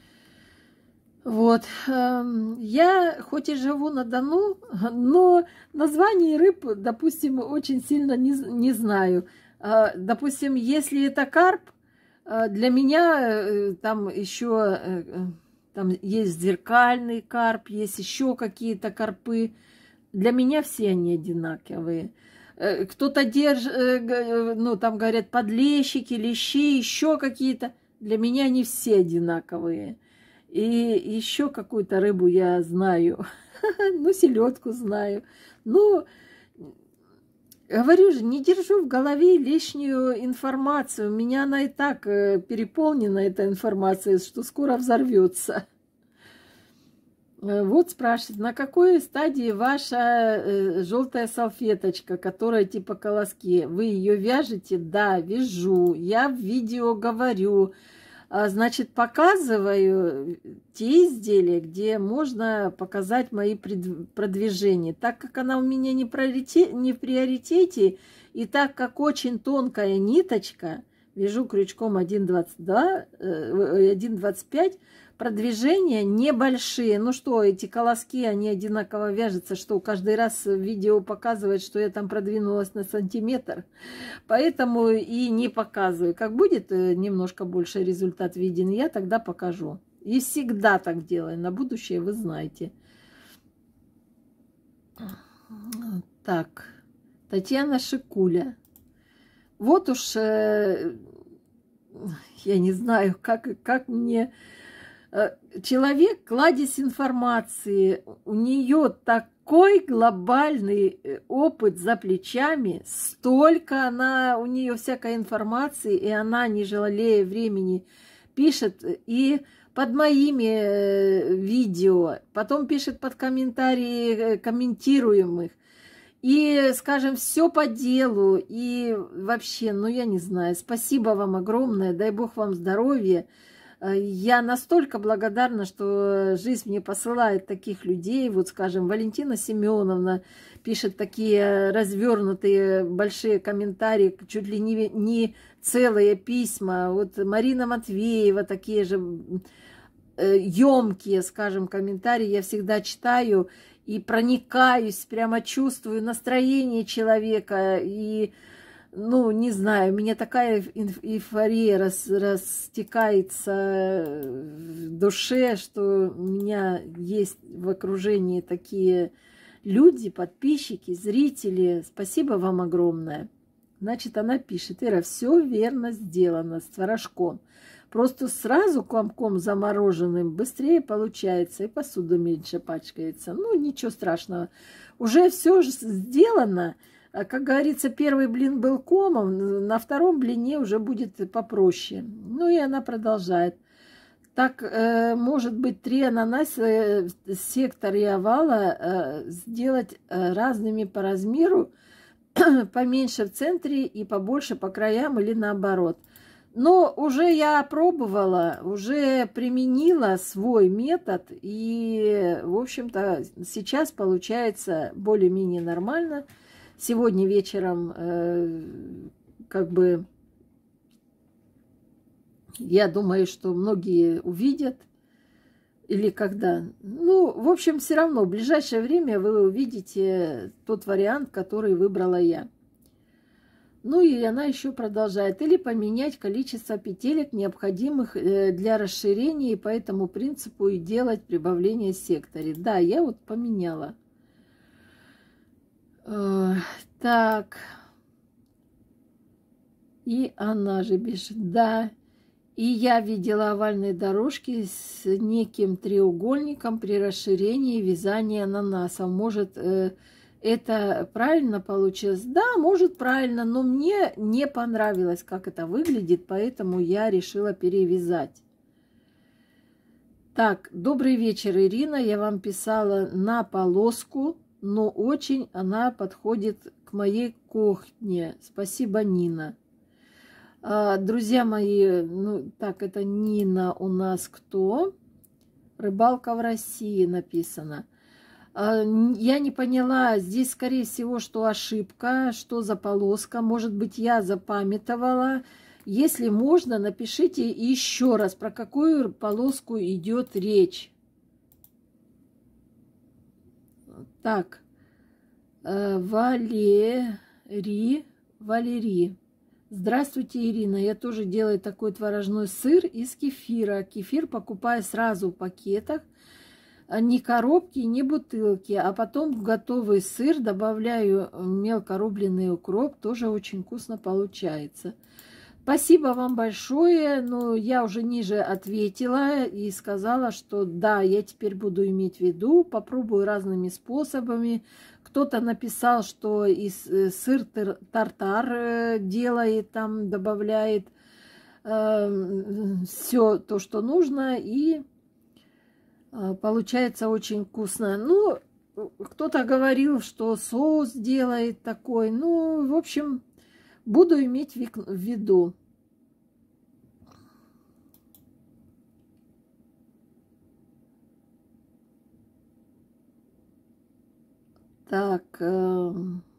Вот. Я хоть и живу на Дону, но названий рыб, допустим, очень сильно не, не знаю. Допустим, если это карп, для меня там еще там есть зеркальный карп, есть еще какие-то карпы. Для меня все они одинаковые. Кто-то держит, ну, там говорят, подлещики, лещи, еще какие-то. Для меня они все одинаковые. И еще какую-то рыбу я знаю. Ну, селедку знаю. Ну, говорю же, не держу в голове лишнюю информацию. У меня она и так переполнена, эта информация, что скоро взорвется. Вот спрашивает, на какой стадии ваша э, желтая салфеточка, которая типа колоски? Вы ее вяжете? Да, вяжу. Я в видео говорю. А, значит, показываю те изделия, где можно показать мои продвижения. Так как она у меня не, приоритет, не в приоритете, и так как очень тонкая ниточка, вяжу крючком один двадцать два, один двадцать пять, продвижения небольшие. Ну что, эти колоски, они одинаково вяжутся, что каждый раз видео показывает, что я там продвинулась на сантиметр. Поэтому и не показываю. Как будет немножко больше результат виден, я тогда покажу. И всегда так делаю. На будущее вы знаете. Так, Татьяна Шикуля. Вот уж, э, я не знаю, как, как мне... Человек, кладезь информации, у нее такой глобальный опыт за плечами, столько она, у нее всякой информации, и она, не жалея времени, пишет и под моими видео, потом пишет под комментарии комментируемых, и, скажем, все по делу, и вообще, ну, я не знаю, спасибо вам огромное, дай Бог вам здоровья. Я настолько благодарна, что жизнь мне посылает таких людей. Вот, скажем, Валентина Семеновна пишет такие развернутые большие комментарии, чуть ли не, не целые письма. Вот Марина Матвеева такие же емкие, скажем, комментарии я всегда читаю и проникаюсь, прямо чувствую настроение человека и... Ну, не знаю, у меня такая эйфория рас, растекается в душе, что у меня есть в окружении такие люди, подписчики, зрители. Спасибо вам огромное. Значит, она пишет: Ира, все верно сделано с творожком. Просто сразу комком замороженным быстрее получается, и посуда меньше пачкается. Ну, ничего страшного. Уже все сделано. Как говорится, первый блин был комом, на втором блине уже будет попроще. Ну и она продолжает. Так, э, может быть, три ананаса, сектор и овала э, сделать э, разными по размеру, поменьше в центре и побольше по краям или наоборот. Но уже я пробовала, уже применила свой метод, и, в общем-то, сейчас получается более-менее нормально. Сегодня вечером, э, как бы, я думаю, что многие увидят. Или когда. Ну, в общем, все равно, в ближайшее время вы увидите тот вариант, который выбрала я. Ну и она еще продолжает. Или поменять количество петелек, необходимых для расширения, и по этому принципу и делать прибавление в секторе. Да, я вот поменяла. Так. И она же пишет. Да. И я видела овальные дорожки с неким треугольником при расширении вязания ананасов. Может, это правильно получилось? Да, может, правильно, но мне не понравилось, как это выглядит, поэтому я решила перевязать. Так, добрый вечер, Ирина. Я вам писала на полоску, но очень она подходит к моей кухне. Спасибо, Нина. Друзья мои, ну так, это Нина у нас кто? Рыбалка в России написано. Я не поняла, здесь, скорее всего, что ошибка, что за полоска. Может быть, я запамятовала. Если можно, напишите еще раз, про какую полоску идет речь. Так, Валерий, Валерий. Здравствуйте, Ирина. Я тоже делаю такой творожной сыр из кефира. Кефир покупаю сразу в пакетах. Не коробки, не бутылки, а потом в готовый сыр добавляю мелко рубленый укроп. Тоже очень вкусно получается. Спасибо вам большое. Но я уже ниже ответила и сказала, что да, я теперь буду иметь в виду. Попробую разными способами. Кто-то написал, что из сыр тартар делает, там добавляет э, все то, что нужно, и э, получается очень вкусно. Ну, кто-то говорил, что соус делает такой. Ну, в общем, буду иметь в виду. Так, э,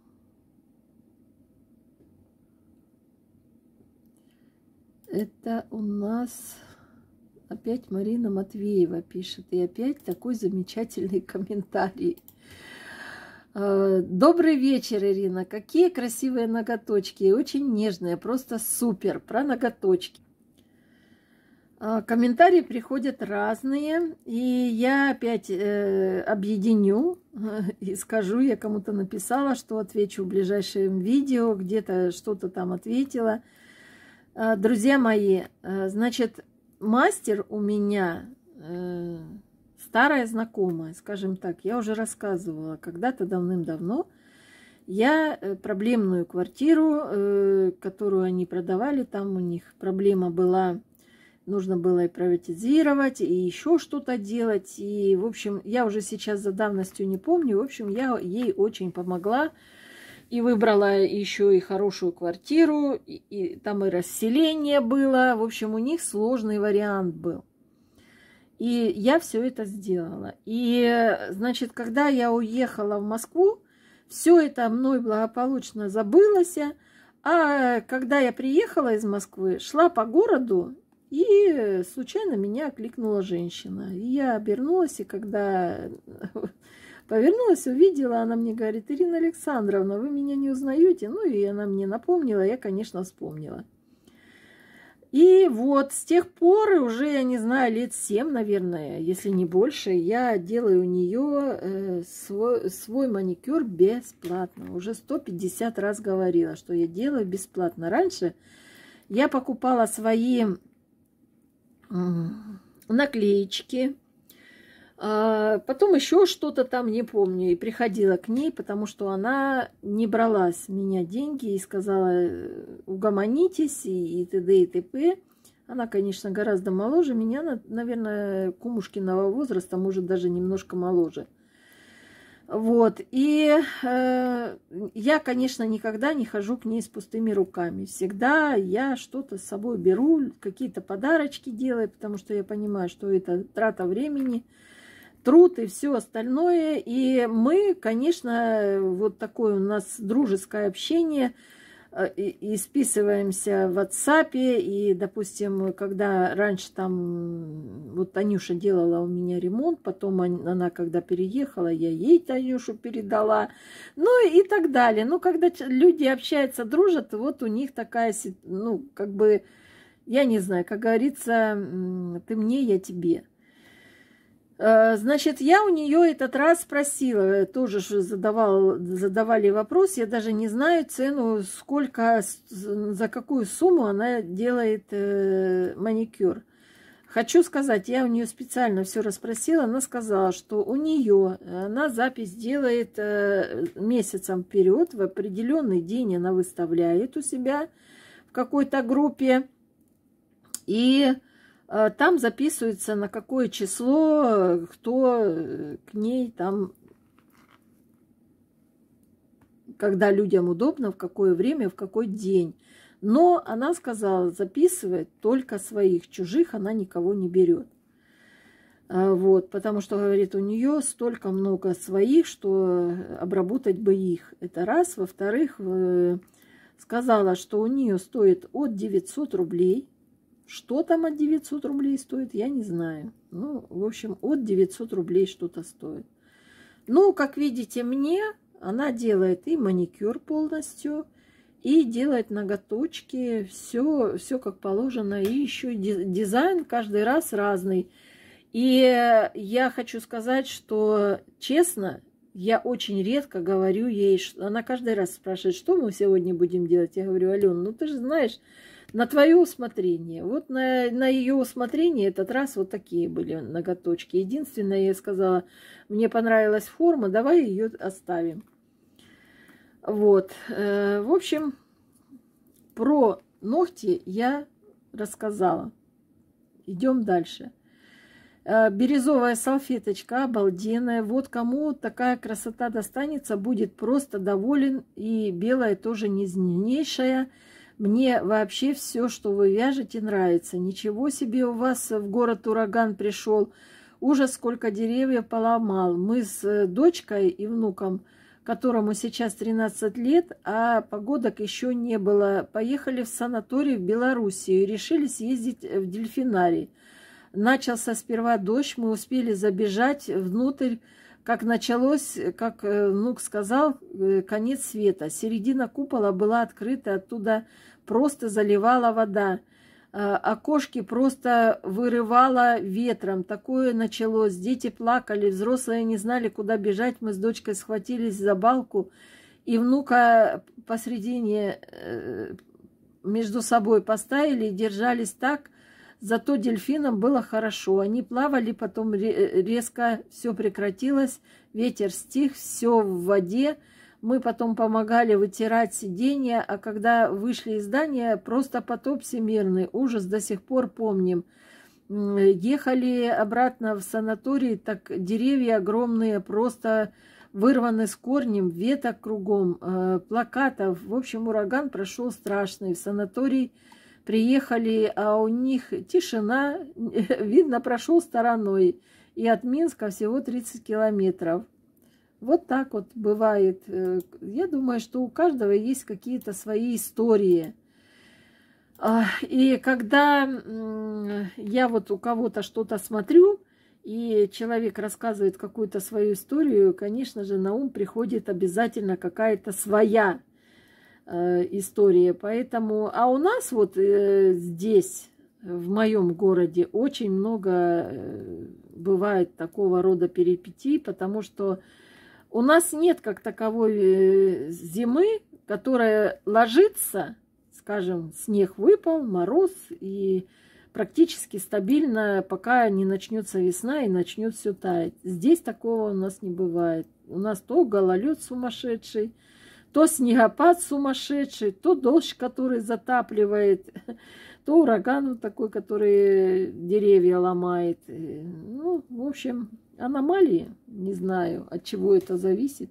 это у нас опять Марина Матвеева пишет. И опять такой замечательный комментарий. Э, добрый вечер, Ирина. Какие красивые ноготочки. Очень нежные, просто супер. Про ноготочки. Комментарии приходят разные, и я опять э, объединю и скажу, я кому-то написала, что отвечу в ближайшем видео, где-то что-то там ответила. Э, друзья мои, э, значит, мастер у меня э, старая знакомая, скажем так, я уже рассказывала, когда-то давным-давно я проблемную квартиру, э, которую они продавали, там у них проблема была. Нужно было и приватизировать, и еще что-то делать. И, в общем, я уже сейчас за давностью не помню. В общем, я ей очень помогла. И выбрала еще и хорошую квартиру. И, и там и расселение было. В общем, у них сложный вариант был. И я все это сделала. И, значит, когда я уехала в Москву, все это мной благополучно забылось. А когда я приехала из Москвы, шла по городу, и случайно меня окликнула женщина. И я обернулась, и когда повернулась, увидела, она мне говорит: Ирина Александровна, вы меня не узнаете? Ну, и она мне напомнила, я, конечно, вспомнила. И вот с тех пор, уже, я не знаю, лет семь, наверное, если не больше, я делаю у нее свой, свой маникюр бесплатно. Уже сто пятьдесят раз говорила, что я делаю бесплатно. Раньше я покупала свои наклеечки, потом еще что-то там, не помню, и приходила к ней, потому что она не брала с меня деньги и сказала: угомонитесь, и, и т.д. и т.п. Она, конечно, гораздо моложе меня, наверное, кумушкиного возраста, может, даже немножко моложе. Вот, и э, я, конечно, никогда не хожу к ней с пустыми руками. Всегда я что-то с собой беру, какие-то подарочки делаю, потому что я понимаю, что это трата времени, труд и все остальное. И мы, конечно, вот такое у нас дружеское общение. и, и списываемся в WhatsApp, и, допустим, когда раньше там, вот Танюша делала у меня ремонт, потом она, когда переехала, я ей Танюшу передала, ну и так далее. Ну, когда люди общаются, дружат, вот у них такая, ну, как бы, я не знаю, как говорится, ты мне, я тебе. Значит, я у нее этот раз спросила, тоже задавал, задавали вопрос, я даже не знаю цену, сколько, за какую сумму она делает э, маникюр. Хочу сказать, я у нее специально все расспросила, она сказала, что у нее, она запись делает э, месяцем вперед, в определенный день она выставляет у себя в какой-то группе, и там записывается, на какое число, кто к ней там, когда людям удобно, в какое время, в какой день. Но она сказала, записывает только своих, чужих она никого не берет. Вот, потому что, говорит, у нее столько много своих, что обработать бы их. Это раз. Во-вторых, сказала, что у нее стоит от девятисот рублей. Что там от девятисот рублей стоит, я не знаю. Ну, в общем, от девятисот рублей что-то стоит. Ну, как видите, мне она делает и маникюр полностью, и делает ноготочки, все, все как положено, и еще дизайн каждый раз разный. И я хочу сказать, что, честно, я очень редко говорю ей, что она каждый раз спрашивает, что мы сегодня будем делать. Я говорю, Алена, ну ты же знаешь, на твое усмотрение. Вот на, на ее усмотрение этот раз вот такие были ноготочки. Единственное, я сказала, мне понравилась форма, давай ее оставим. Вот. В общем, про ногти я рассказала. Идем дальше. Бирюзовая салфеточка обалденная. Вот кому такая красота достанется, будет просто доволен. И белая тоже нежнейшая. Мне вообще все, что вы вяжете, нравится. Ничего себе у вас в город ураган пришел. Ужас, сколько деревьев поломал. Мы с дочкой и внуком, которому сейчас тринадцать лет, а погодок еще не было, поехали в санаторий в Белоруссию и решили съездить в дельфинарий. Начался сперва дождь, мы успели забежать внутрь. Как началось, как внук сказал, конец света. Середина купола была открыта, оттуда просто заливала вода. Окошки просто вырывало ветром. Такое началось. Дети плакали, взрослые не знали, куда бежать. Мы с дочкой схватились за балку, и внука посредине между собой поставили и держались так. Зато дельфинам было хорошо. Они плавали, потом резко все прекратилось, ветер стих, все в воде. Мы потом помогали вытирать сиденья, а когда вышли из здания, просто потоп всемирный. Ужас, до сих пор помним. Ехали обратно в санаторий, так деревья огромные, просто вырваны с корнем, веток кругом, плакатов. В общем, ураган прошел страшный. В санаторий приехали, а у них тишина, видно, прошел стороной. И от Минска всего тридцать километров. Вот так вот бывает. Я думаю, что у каждого есть какие-то свои истории. И когда я вот у кого-то что-то смотрю, и человек рассказывает какую-то свою историю, конечно же, на ум приходит обязательно какая-то своя история. Поэтому, а у нас вот здесь, в моем городе, очень много бывает такого рода перипетий, потому что у нас нет как таковой зимы, которая ложится, скажем, снег выпал, мороз, и практически стабильно, пока не начнется весна и начнет все таять. Здесь такого у нас не бывает. У нас то гололед сумасшедший, то снегопад сумасшедший, то дождь, который затапливает, то ураган такой, который деревья ломает. Ну, в общем, аномалии. Не знаю, от чего это зависит.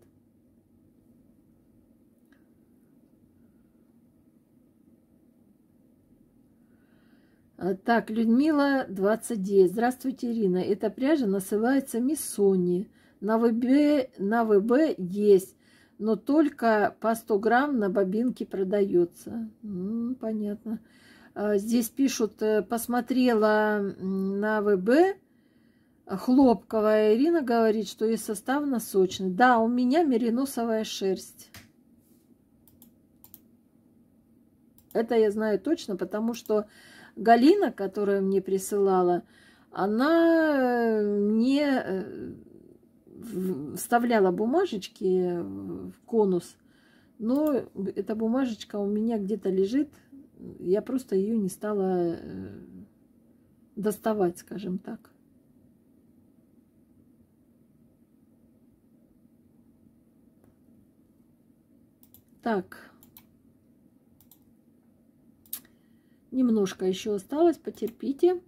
Так, Людмила, двадцать девять. Здравствуйте, Ирина. Эта пряжа называется Миссони. На ВБ, на ВБ есть. но только по сто грамм на бобинке продается. М-м, понятно. Здесь пишут, посмотрела на ВБ, хлопковая. Ирина говорит, что и составно сочный. Да, у меня мериносовая шерсть. Это я знаю точно, потому что Галина, которая мне присылала, она мне вставляла бумажечки в конус, но эта бумажечка у меня где-то лежит, я просто ее не стала доставать, скажем так. Так, немножко еще осталось, потерпите.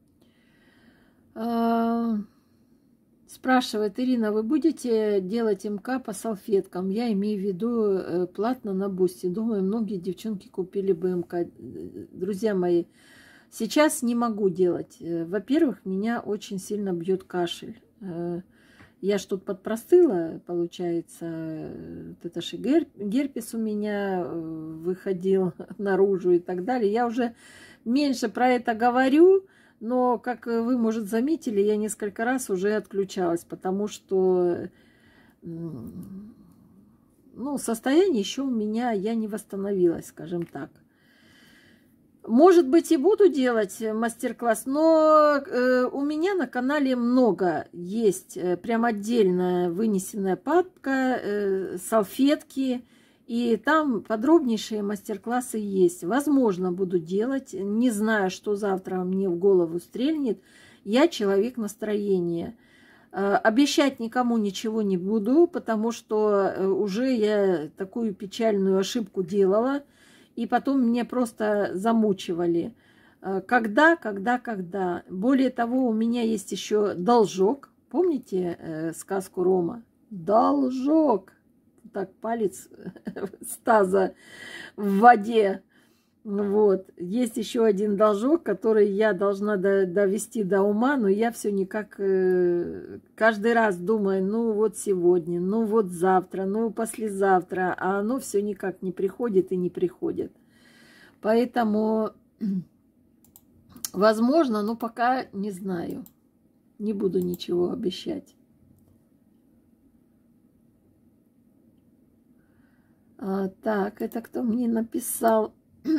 Спрашивает Ирина, вы будете делать МК по салфеткам? Я имею в виду платно на Бусти. Думаю, многие девчонки купили бы МК. Друзья мои, сейчас не могу делать. Во-первых, меня очень сильно бьет кашель. Я ж тут подпростыла, получается. Это же герпес у меня выходил наружу и так далее. Я уже меньше про это говорю. Но, как вы, может, заметили, я несколько раз уже отключалась, потому что ну, состояние еще у меня, я не восстановилась, скажем так. Может быть, и буду делать мастер-класс, но э, у меня на канале много есть, э, прям отдельная вынесенная папка, э, салфетки. И там подробнейшие мастер-классы есть. Возможно, буду делать. Не знаю, что завтра мне в голову стрельнет. Я человек настроения. Обещать никому ничего не буду, потому что уже я такую печальную ошибку делала. И потом меня просто замучивали. Когда, когда, когда. Более того, у меня есть еще должок. Помните сказку Рома? Должок. Так, палец с таза в воде. Вот. Есть еще один должок, который я должна довести до ума, но я все никак каждый раз думаю, ну вот сегодня, ну вот завтра, ну послезавтра, а оно все никак не приходит и не приходит. Поэтому, возможно, но пока не знаю. Не буду ничего обещать. А, так, это кто мне написал?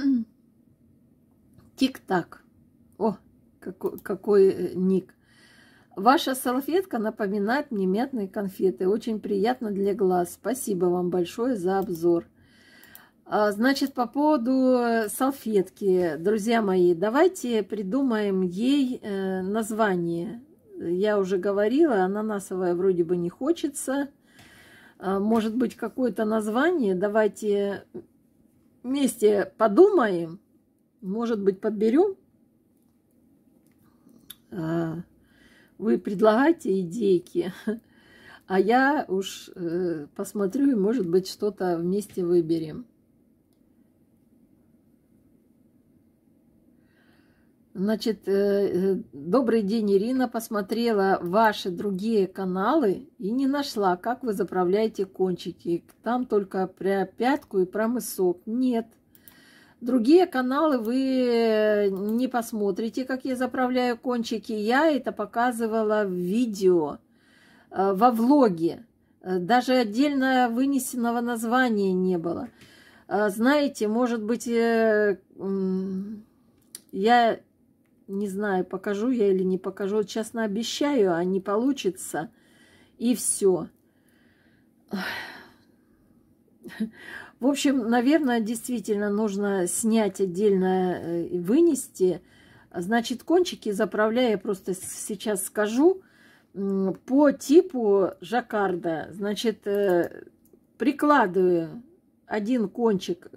Тик-так. О, какой, какой ник. Ваша салфетка напоминает мне мятные конфеты. Очень приятно для глаз. Спасибо вам большое за обзор. А, значит, по поводу салфетки, друзья мои, давайте придумаем ей э, название. Я уже говорила, ананасовая вроде бы не хочется. Может быть, какое-то название. Давайте вместе подумаем. Может быть, подберем. Вы предлагайте идейки. А я уж посмотрю и, может быть, что-то вместе выберем. Значит, добрый день, Ирина. Посмотрела ваши другие каналы и не нашла, как вы заправляете кончики. Там только про пятку и про мысок. Нет. Другие каналы вы не посмотрите, как я заправляю кончики. Я это показывала в видео, во влоге. Даже отдельно вынесенного названия не было. Знаете, может быть, я... Не знаю, покажу я или не покажу. Вот честно обещаю, а не получится. И все. В общем, наверное, действительно нужно снять отдельно и вынести. Значит, кончики заправляю, я просто сейчас скажу, по типу жаккарда. Значит, прикладываю один кончик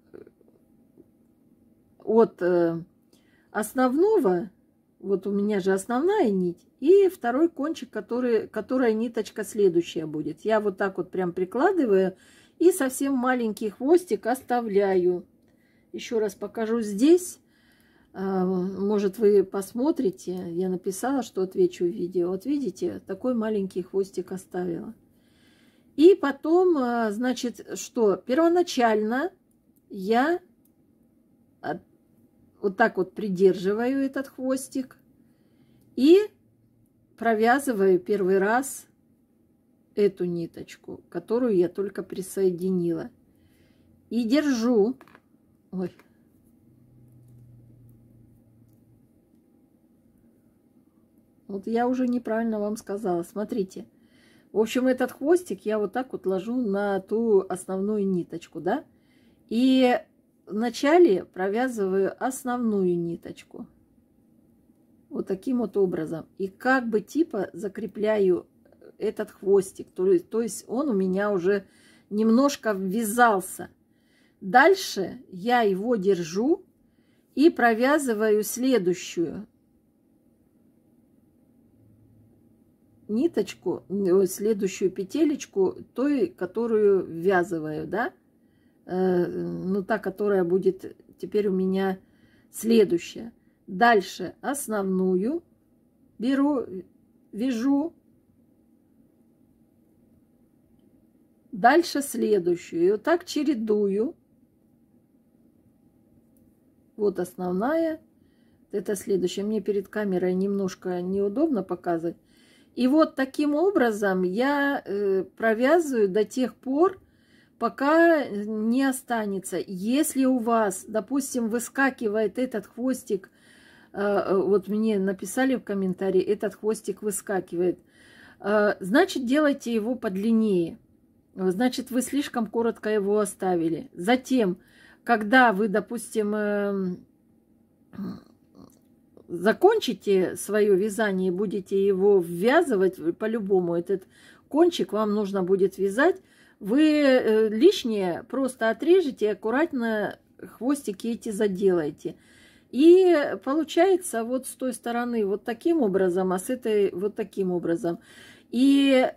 от... основного, вот у меня же основная нить, и второй кончик, который, которая ниточка следующая будет. Я вот так вот прям прикладываю и совсем маленький хвостик оставляю. Еще раз покажу здесь. Может, вы посмотрите. Я написала, что отвечу в видео. Вот видите, такой маленький хвостик оставила. И потом, значит, что первоначально я вот так вот придерживаю этот хвостик и провязываю первый раз эту ниточку, которую я только присоединила. И держу. Ой. Вот я уже неправильно вам сказала. Смотрите. В общем, этот хвостик я вот так вот ложу на ту основную ниточку, да? И вначале провязываю основную ниточку. Вот таким вот образом. И как бы типа закрепляю этот хвостик. То есть, то есть он у меня уже немножко ввязался. Дальше я его держу и провязываю следующую ниточку, следующую петелечку, той, которую ввязываю, да? Э, ну, та, которая будет теперь у меня следующая. Дальше основную беру, вяжу. Дальше следующую. И вот так чередую. Вот основная. Это следующая. Мне перед камерой немножко неудобно показывать. И вот таким образом я э, провязываю до тех пор, пока не останется. Если у вас, допустим, выскакивает этот хвостик, э, вот мне написали в комментарии, этот хвостик выскакивает, э, значит, делайте его подлиннее. Значит, вы слишком коротко его оставили. Затем, когда вы, допустим, э, закончите свое вязание и будете его ввязывать, по-любому этот кончик вам нужно будет вязать, вы лишнее просто отрежете и аккуратно хвостики эти заделаете. И получается вот с той стороны вот таким образом, а с этой вот таким образом. И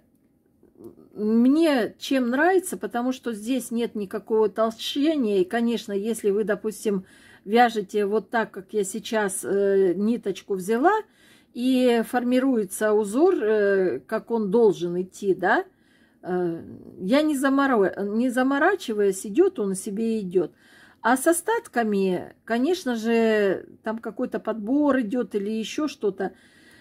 мне чем нравится, потому что здесь нет никакого толщения. И, конечно, если вы, допустим, вяжете вот так, как я сейчас э, ниточку взяла, и формируется узор, э, как он должен идти, да, э, я не, заморо... не заморачиваясь, идет он себе идет. А с остатками, конечно же, там какой-то подбор идет или еще что-то,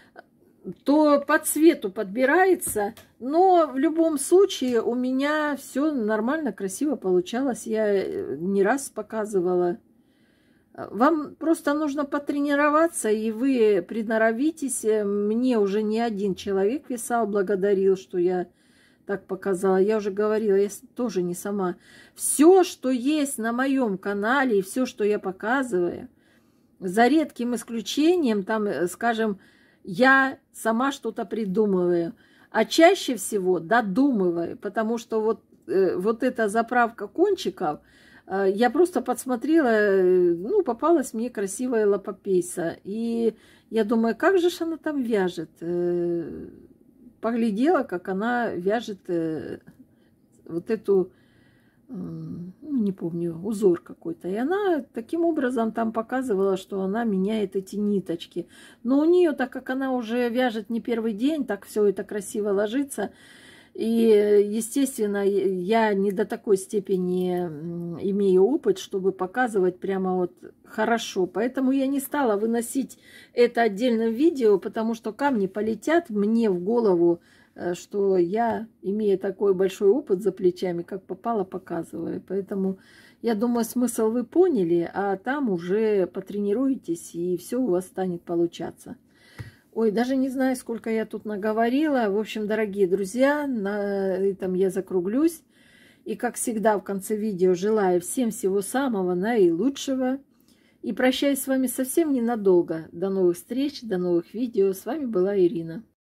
то по цвету подбирается, но в любом случае у меня все нормально, красиво получалось. Я не раз показывала. Вам просто нужно потренироваться, и вы приноровитесь. Мне уже не один человек писал, благодарил, что я так показала. Я уже говорила, я тоже не сама. Все, что есть на моем канале, и все, что я показываю, за редким исключением, там, скажем, я сама что-то придумываю, а чаще всего додумываю, потому что вот, э, вот эта заправка кончиков, э, я просто подсмотрела, э, ну, попалась мне красивая лапопейса, и я думаю, как же ж она там вяжет? Э, поглядела, как она вяжет э, вот эту, э, ну, не помню, узор какой-то. И она таким образом там показывала, что она меняет эти ниточки. Но у нее, так как она уже вяжет не первый день, так все это красиво ложится. И, естественно, я не до такой степени имею опыт, чтобы показывать прямо вот хорошо. Поэтому я не стала выносить это отдельным видео, потому что камни полетят мне в голову, что я, имея такой большой опыт за плечами, как попало, показываю. Поэтому, я думаю, смысл вы поняли, а там уже потренируетесь, и все у вас станет получаться. Ой, даже не знаю, сколько я тут наговорила. В общем, дорогие друзья, на этом я закруглюсь. И, как всегда, в конце видео желаю всем всего самого наилучшего. И прощаюсь с вами совсем ненадолго. До новых встреч, до новых видео. С вами была Ирина.